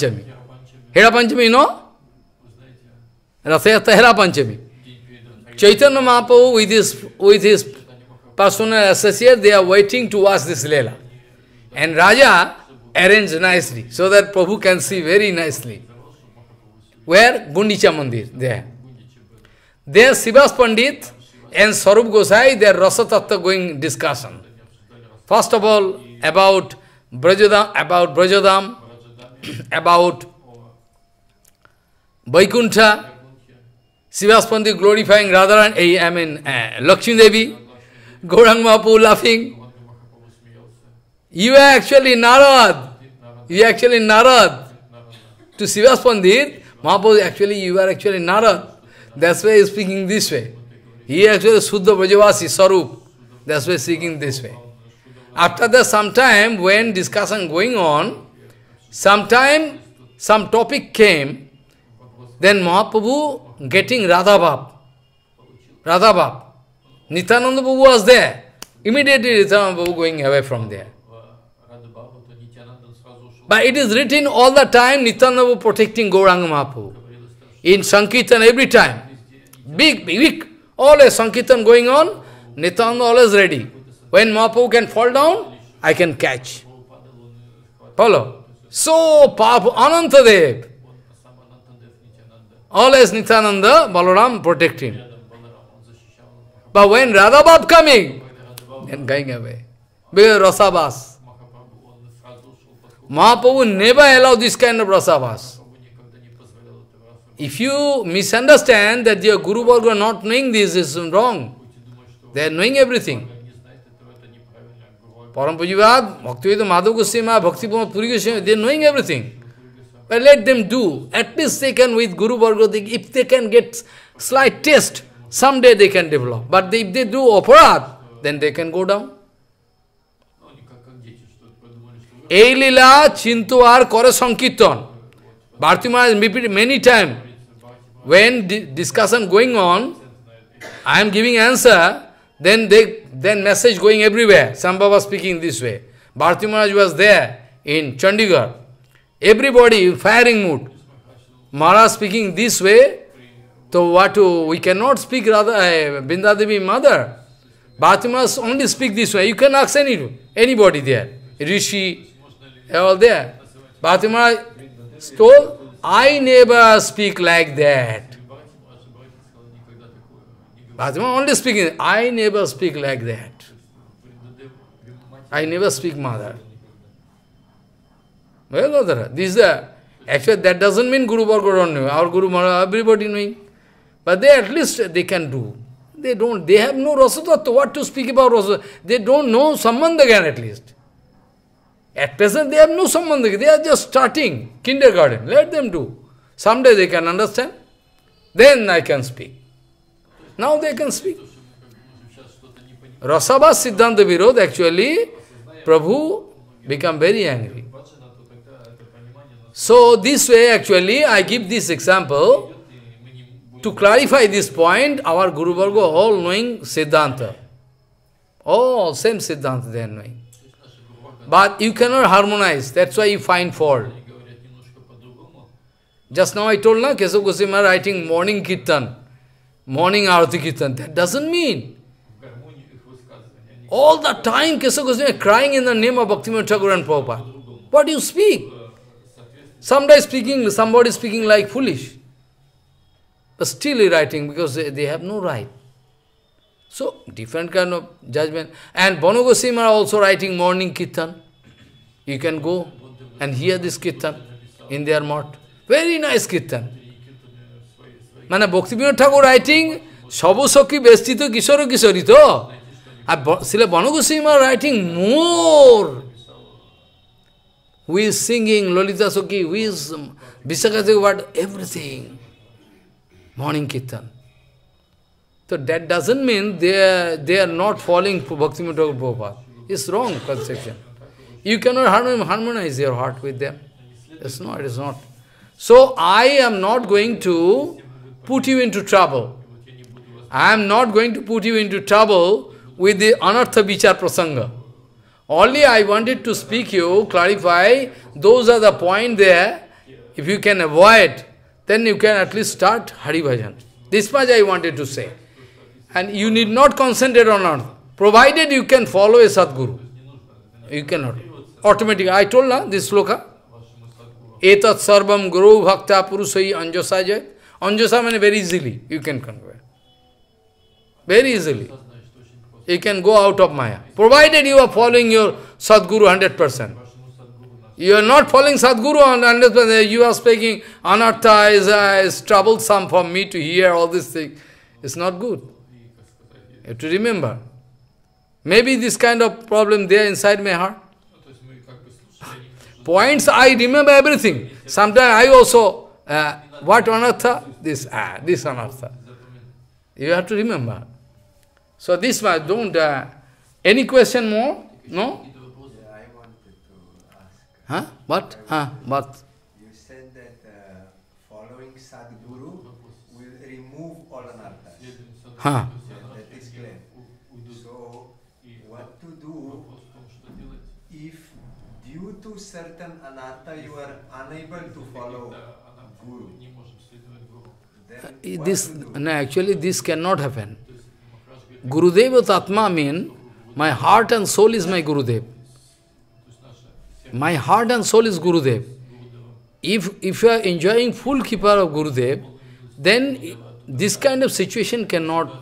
Speaker 1: Rathayatra Hera Panchami. Chaitanya Mahaprabhu with his personal associate, they are waiting to watch this Leela. And Raja arranged nicely, so that Prabhu can see very nicely. Where? Gundicha Mandir, there. There Srivas Pandit and Swarup Gosai, their Rasa Tattva going discussion. First of all, about Brajadam, about Vaikuntha, Srivas Pandit glorifying Radharani, Lakshmi Devi, Gauranga Mahaprabhu laughing. You are actually Narad. You actually Narad. To Srivas Pandit, Mahaprabhu, actually you are actually Narad. That's why he is speaking this way. He actually Suddha Brajavasi, Sarup. That's why he is speaking this way. After that, sometime when discussion going on, sometime some topic came, then Mahaprabhu getting Radhabhav. Radhabhav. Nityananda Prabhu was there. Immediately Nityananda Prabhu going away from there. But it is written all the time, Nityananda Prabhu protecting Gauranga Mahaprabhu. In Sankirtan every time. Big. Always Sankirtan going on, Nityananda always ready. When Mahaprabhu can fall down, I can catch. Follow? So powerful, Anantadev. Always Nityananda, Balaram protecting. But when Radhabhav coming, then going away. Because Rasabhas. Mahaprabhu never allow this kind of Rasabhas. If you misunderstand that your Guru Varga not knowing this is wrong, they are knowing everything. Param Pujivad, Bhaktivedanta Madhav Goswami, Bhakti Puri Goswami, they are knowing everything. But let them do. At least they can with Guru Varga, if they can get slight taste, someday they can develop. But if they do aparad, then they can go down. Ei lila chintuar kore sankirtan. Bharati Maharaj repeated many times. When discussion going on, I am giving answer, then message going everywhere. Sambhava speaking this way. Bharati Maharaj was there in Chandigarh. Everybody in firing mood. Maharaj speaking this way. So we cannot speak rather Bindadevi mother. Bharati Maharaj only speak this way. You can ask anybody there. Rishi, all there. Bharati Maharaj told, I never speak like that. Bharati Maharaj only speaking, I never speak like that. I never speak mother. Well, this is the, actually that doesn't mean Guru Varga don't know. Our Guru Maharaj, everybody knowing. But they at least they can do. They have no Rasatattva. What to speak about Rasatattva? They don't know Sambandhagan at least. At present, they have no sambandha. They are just starting kindergarten. Let them do. Someday they can understand. Then I can speak. Now they can speak. Rasabha Siddhanta Virod, actually, Prabhu become very angry. So this way, actually, I give this example to clarify this point. Our Guru Varga all knowing Siddhanta. All same Siddhanta they are knowing. But you cannot harmonize. That's why you find fault. Just now I told na, Kesava Goswami writing morning kirtan, morning arati kirtan. That doesn't mean. All the time Kesava Goswami crying in the name of Bhaktivinoda Thakur and Prabhupada. What do you speak? Somebody speaking like foolish. But still he writing because they have no right. So, different kind of judgment. And Bano Goswami are also writing morning kirtan. You can go and hear this kirtan in their mott. Very nice kirtan. Mane Bhaktivinoda Thakur writing, Sabo Sakhi Bestito Kishoro Kishorito. And Srila Bano Goswami are writing more. Who is singing Lolita Sakhi, who is Vishakha what? Everything. Morning kirtan. So that doesn't mean they are not following Bhaktivinoda Thakur Prabhupada. It's wrong conception. You cannot harmonize your heart with them. It's not. So I am not going to put you into trouble. I am not going to put you into trouble with the anartha vichar prasanga. Only I wanted to speak you, clarify, those are the points there. If you can avoid, then you can at least start Hari Bhajan. This much I wanted to say. And you need not concentrate on earth, provided you can follow a Sadguru. You cannot. Automatically, I told na, this sloka. Etat sarvam guru bhakta purusai anjasa jay. Anjasa means very easily, you can convey. Very easily. You can go out of Maya. Provided you are following your Sadguru 100%. You are not following Sadguru 100%, you are speaking, anartha is troublesome for me to hear all these things. It's not good. You have to remember. Maybe this kind of problem there inside my heart. Points, I remember everything. Sometimes I also, what anartha? This anartha. You have to remember. So this much, don't, any question more? No?
Speaker 5: Yeah, I wanted to ask.
Speaker 1: Huh? What? What?
Speaker 5: You said that following Sadguru will remove all anarthas.
Speaker 1: Huh?
Speaker 5: That is clear. So, what to do if due to certain anartha you are unable to follow Guru? Then what
Speaker 1: This,
Speaker 5: to do?
Speaker 1: no, actually this cannot happen. Gurudeva Tatma means, my heart and soul is my Gurudev. My heart and soul is Gurudev. If you are enjoying full keeper of Gurudev, then this kind of situation cannot.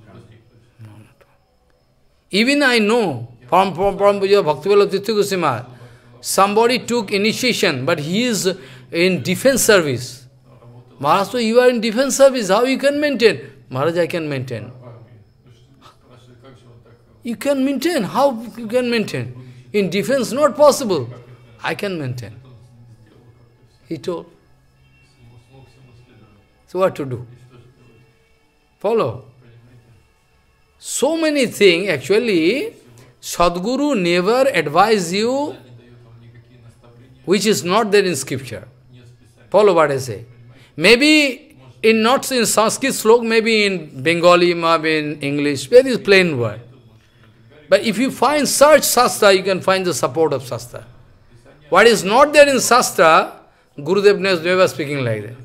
Speaker 1: Even I know, from Bhaktivinoda Tirtha Goswami Maharaj, somebody took initiation, but he is in defense service. Maharaj, so you are in defense service, how you can maintain? Maharaj, I can maintain. You can maintain. How you can maintain? In defense, not possible. I can maintain. He told. So what to do? Follow. So many things, actually, Sadguru never advise you which is not there in scripture. Follow what I say. Maybe not in Sanskrit slok, maybe in Bengali, maybe in English, very plain word. But if you search Shastra, you can find the support of Shastra. What is not there in Shastra, Gurudev is never speaking like that.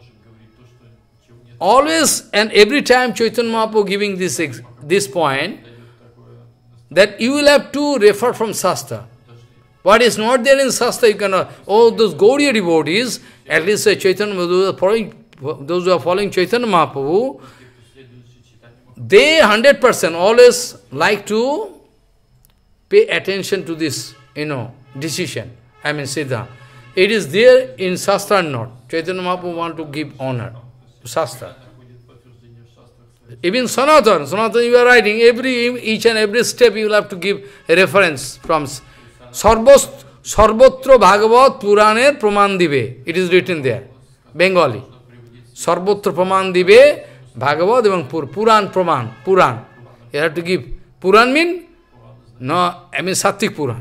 Speaker 1: Always and every time Chaitanya Mahaprabhu giving this point, that you will have to refer from Shastra. What is not there in Shastra, you cannot. All those Gaudiya devotees, at least Chaitanya Mahaprabhu, those who are following Chaitanya Mahaprabhu, they 100% always like to pay attention to this, decision. I mean, Siddha. It is there in Shastra or not. Chaitanya Mahaprabhu want to give honor to Shastra. Even Sanatana, you are writing, each and every step you will have to give a reference from Sarvatra Bhagavat Puraner Praman Dibe. It is written there, Bengali. Sarvatra Praman Dibe, Bhagavad and Puran Praman, Puran. You have to give. Puran mean? No, I mean Sattik Puran.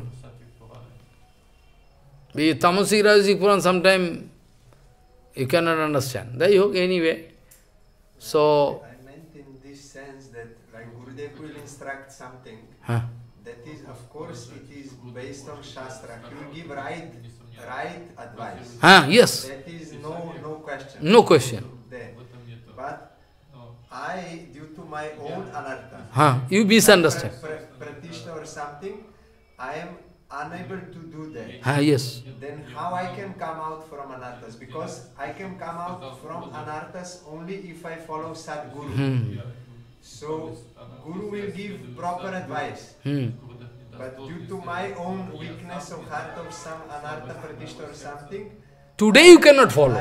Speaker 1: The Tamasic Rajasic Puran, sometime you cannot understand. Anyway, so...
Speaker 5: I meant in this sense that like Gurudev will instruct something,
Speaker 1: Huh?
Speaker 5: that is, of course, it is based on Shastra. He will give right advice.
Speaker 1: Yes.
Speaker 5: That is no question.
Speaker 1: No question.
Speaker 5: There. But I, due to my own anartha,
Speaker 1: You misunderstand.
Speaker 5: Pratishta or something, I am unable to do that.
Speaker 1: Yes.
Speaker 5: Then how I can come out from anarthas? Because I can come out from anarthas only if I follow Sadguru. So Guru will give proper advice. But due to my own weakness of heart of some anartha pratishta or something,
Speaker 1: Today you cannot follow.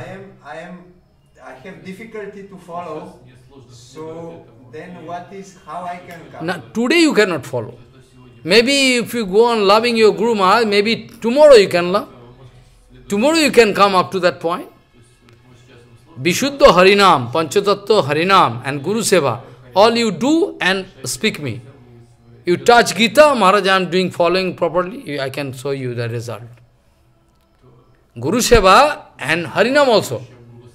Speaker 5: I have difficulty to follow. So then how I can come?
Speaker 1: Now, today you cannot follow. Maybe if you go on loving your Guru Maharaj, maybe tomorrow you can love. Tomorrow you can come up to that point. Vishuddha Harinam, Panchatattva Harinam and Guru Seva, all you do and speak me. You touch Gita, Maharaj, I am doing following properly, I can show you the result. Guru Seva and Harinam also.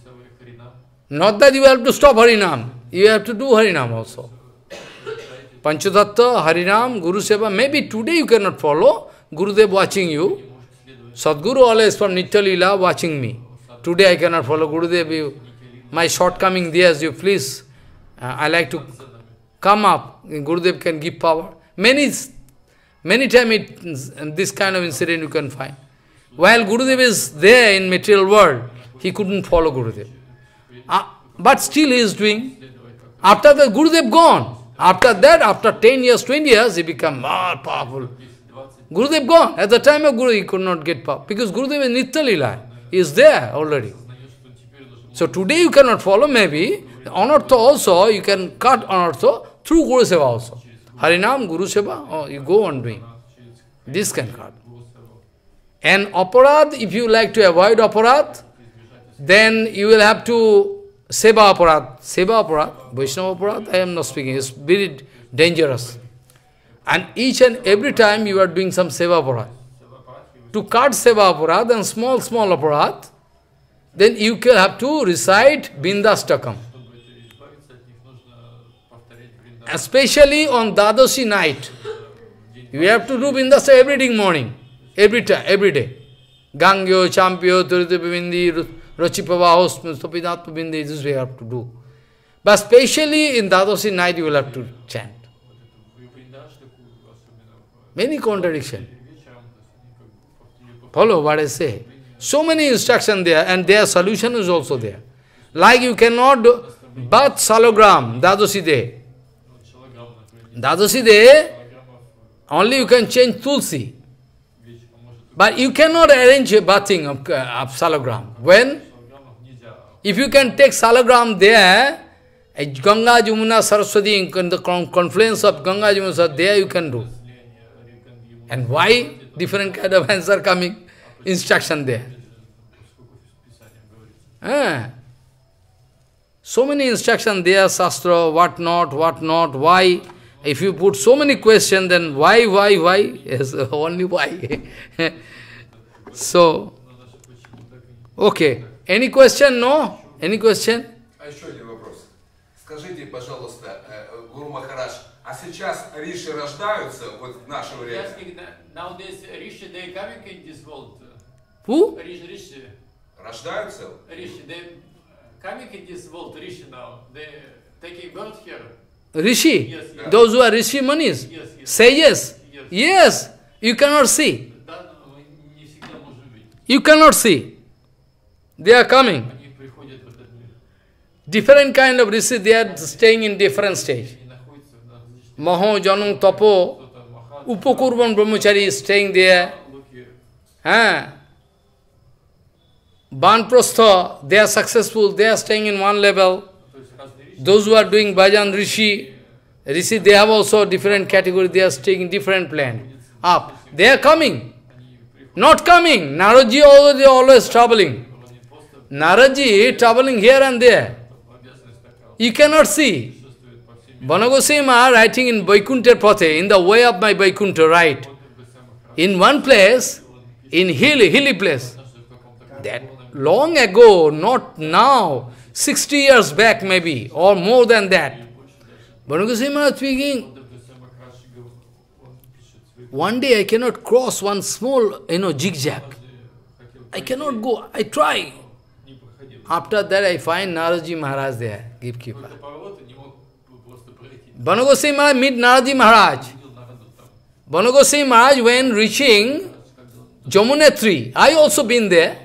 Speaker 1: Not that you have to stop Harinam, you have to do Harinam also. Panchatattva, Harinam, Guru Seva, maybe today you cannot follow, Gurudev watching you. Sadguru always from Nitya Leela watching me. Today I cannot follow Gurudev, my shortcoming there, you please, I like to come up, Gurudev can give power. Many times this kind of incident you can find. While Gurudev is there in material world, he couldn't follow Gurudev. But still he is doing. After that, Gurudev gone. After that, after 10 years, 20 years, he become more powerful. Gurudev gone. At the time of Guru, he could not get power. Because Gurudev is Nitya Leela. He is there already. So today you cannot follow, maybe. Anartha also, you can cut Anartha through Guru Seva also. Harinam, Guru Seva, you go on doing. This can cut. And aparad, if you like to avoid aparad, then you will have to seva aparad. Seva aparad, Vaishnava aparad, I am not speaking, it's very dangerous. And each and every time you are doing some seva aparad. To cut seva aparad and small aparad, then you will have to recite Bindastakam. Especially on Dadashi night. You have to do Bindastakam every morning, every time, every day. Gangyo, Champyo, Turitapavindi, Rachipavahos, Stopidatpavindi, this is what you have to do. But especially in Dadashi night you will have to chant. Many contradictions. Follow what I say. So many instructions there, and their solution is also there. Like you cannot do bath salagram, Dadashi day. Dadashi day, only you can change tulsi. But you cannot arrange a bathing of salagram. When? If you can take salagram there, Ganga, Jamuna, Saraswati, in the confluence of Ganga, Jamuna, there you can do. And why? Different kind of answer coming, instruction there. So many instructions there, Shastra, what not, why. If you put so many questions, then why? Yes, only why. So, okay. Any question? No? Any question?
Speaker 2: Еще один вопрос. Скажите, пожалуйста, Гуру Махарадж, а сейчас риши рождаются вот в наше время?
Speaker 3: Nowadays, Rishi, they coming in this world.
Speaker 1: Who?
Speaker 3: Rishi.
Speaker 2: Рождаются?
Speaker 3: Rishi, they coming in this world, Rishi now. They taking birth here.
Speaker 1: Rishi?
Speaker 3: Yes, yes.
Speaker 1: Those who are Rishi Manis?
Speaker 3: Yes, yes.
Speaker 1: Say yes.
Speaker 3: Yes.
Speaker 1: Yes. You cannot see. You cannot see. They are coming. Different kind of Rishi, they are staying in different stage. Maho, Janung, Tapo, Upakurvan Brahmachari is staying there. Banprastha, they are successful, they are staying in one level. Those who are doing bhajan, Rishi, they have also different category, they are staying in different plan. Up. They are coming. Not coming. Naradji always traveling. Naradji traveling here and there. You cannot see. Banagosima writing in Vaikuntha Pathe, in the way of my Vaikuntha, right? In one place, in hilly place. That long ago, not now, 60 years back maybe, or more than that. Banagosima speaking, one day I cannot cross one small, zigzag. I cannot go, I try. After that I find Naradji Maharaj there, gatekeeper. Banagosai Maharaj meet Naradji Maharaj. Banagosai Maharaj, when reaching Jamunatri, I also been there.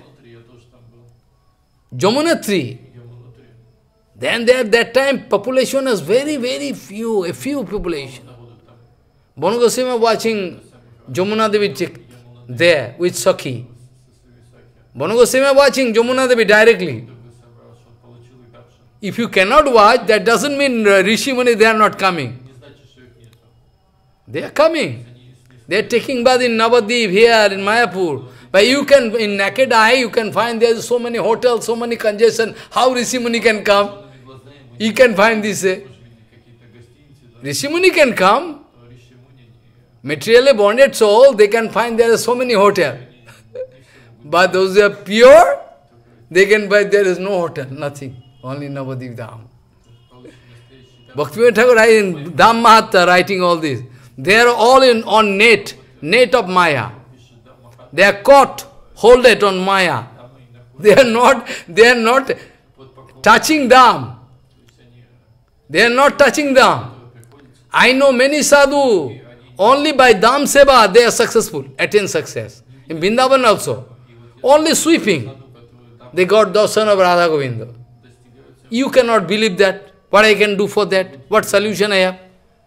Speaker 1: Jamunatri. Then there, that time population was very few, a few population. Banagosai Maharaj watching Jamuna Devi there with Sakhi. Banagosai Maharaj watching Jamuna Devi directly. If you cannot watch, that doesn't mean Rishi Muni, they are not coming. They are coming. They are taking bath in Navadip, here in Mayapur. But you can, in naked eye, you can find there is so many hotels, so many congestion. How Rishi Muni can come? You can find this. Rishi Muni can come. Materially bonded soul, they can find there are so many hotels. But those who are pure, they can find there is no hotel, nothing. Only Navadip Dham. Bhaktivinoda Thakur in Dham Mahatma writing all this. They are all on net of Maya. They are caught, hold it on Maya. They are not touching Dham. They are not touching Dham. I know many sadhu, only by Dham Seva they are successful, attain success. In Vrindavan also. Only sweeping. They got darshan of Radha Govinda. You cannot believe that. What I can do for that? What solution I have?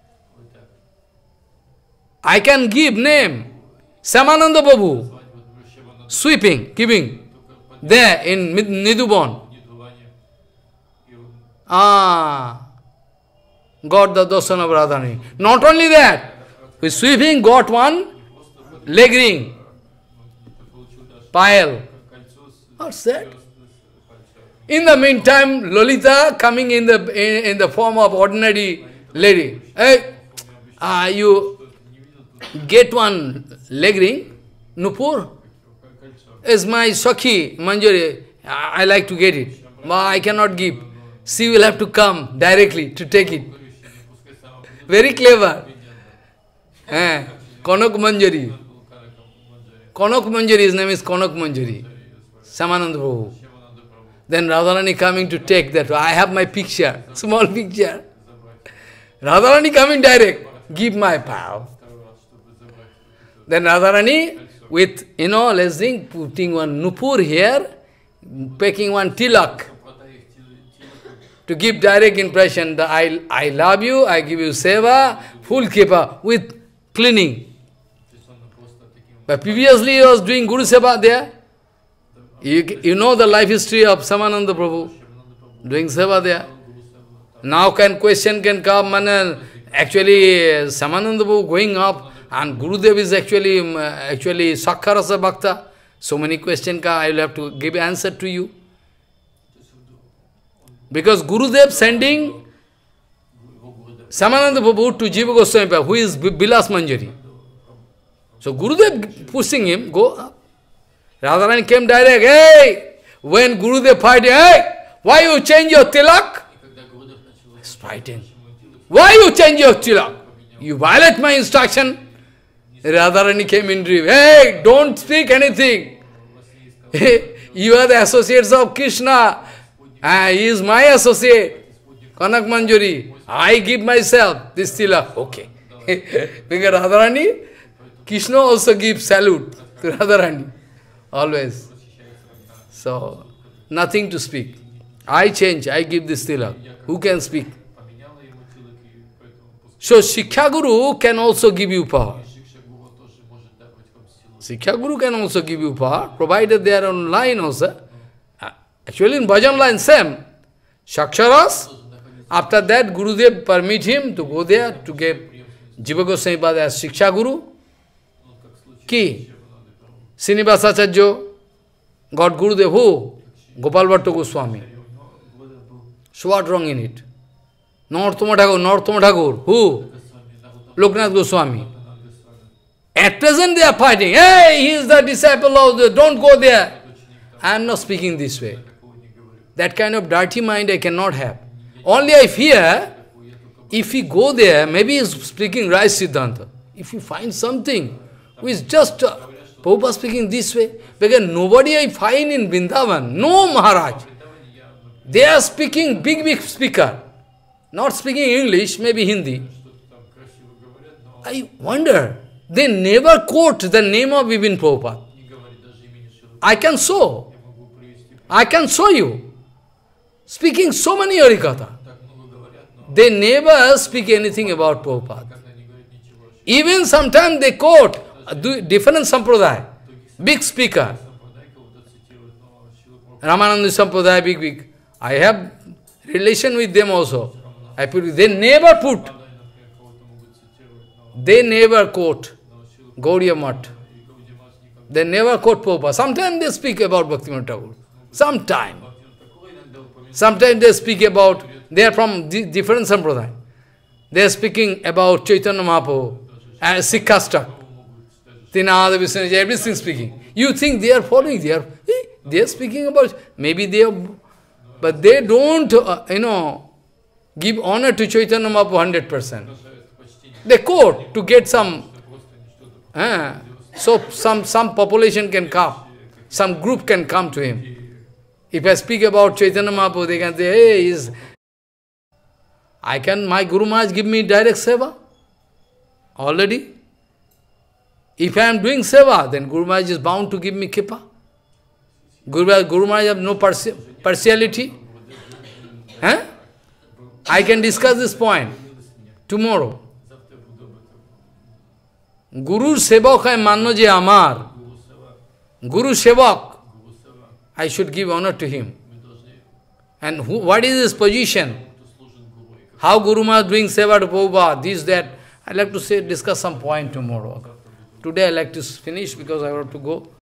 Speaker 1: I can give name. Samananda Babu. Sweeping, giving. There in Nidhuban. Got the darshan of Radharani. Not only that. With sweeping got one leg ring. Payal. What's that? In the meantime, Lolita coming in the form of ordinary lady. Hey, you get one leg ring, Nupur, is my Sakhi, Manjari. I like to get it, but I cannot give. She will have to come directly to take it. Very clever. Kanak Manjari. Kanak Manjari, his name is Kanak Manjari. Samananda Prabhu. Then Radharani coming to take that. I have my picture, small picture. Radharani coming direct, give my power. Then Radharani with, let's think, putting one nupur here, taking one tilak, to give direct impression that I love you, I give you seva, full kipa, with cleaning. But previously he was doing Guru Seva there. You know the life history of Samananda Prabhu, doing seva there. Now question can come, actually Samananda Prabhu going up, and Gurudev is actually Sakharasa Bhakta. So many questions I will have to give answer to you. Because Gurudev sending Samananda Prabhu to Jiva Goswami, who is Bilas Manjari. So Gurudev pushing him, go up. Radharani came direct, hey! When Gurudev fighting, hey! Why you change your tilak? He's fighting. Why you change your tilak? You violate my instruction. Radharani came in dream, hey! Don't speak anything. You are the associates of Krishna. He is my associate. Kanak Manjari. I give myself this tilak. Okay. Because Radharani, Krishna also gives salute to Radharani. Always. So, nothing to speak. I change, I give this tilak. Who can speak? So, Shiksha Guru can also give you power. Shiksha Guru can also give you power, provided they are online also. Actually, in bhajan line, same. Shaksharas, after that, Gurudev permit him to go there to give Jiva Goswami Pada as Shiksha Guru. Ki? Srinivasacharya got Gurudev who? Gopal Bhatta Goswami. So what wrong in it? Narottama Thakur, who? Loknath Goswami. At present they are fighting. Hey, he is the disciple of the, don't go there. I am not speaking this way. That kind of dirty mind I cannot have. Only I fear, if we go there, maybe he is speaking right Siddhanta. If you find something which is just Prabhupada speaking this way, because nobody I find in Vrindavan, no Maharaj. They are speaking big speaker. Not speaking English, maybe Hindi. I wonder, they never quote the name of Vipin Prabhupada. I can show. I can show you. Speaking so many Harikatha. They never speak anything about Prabhupada. Even sometimes they quote different sampradaya, big speaker. Ramananda Sampradaya, big. I have relation with them also. They never quote Gauriya Math. They never quote Prabhupada. Sometimes they speak about Bhaktivinoda Thakur. Sometimes they speak about, they are from different sampradaya. They are speaking about Chaitanya Mahaprabhu, Sikhastak, Tinada Vishnu, everything speaking. You think they are following, they are speaking about, maybe they are, but they don't, give honor to Chaitanya Mahaprabhu 100%. They quote to get some, so some population can come, some group can come to him. If I speak about Chaitanya Mahaprabhu, they can say, hey, my Guru Maharaj give me direct seva already. If I am doing seva, then Guru Maharaj is bound to give me kippa. Guru Maharaj have no partiality. I can discuss this point tomorrow. Guru Sevak hai manno je amar. Guru Sevak. I should give honor to him. And what is his position? How Guru Maharaj doing seva to Prabhupada, this, that. I like to discuss some point tomorrow. Today I like to finish because I have to go.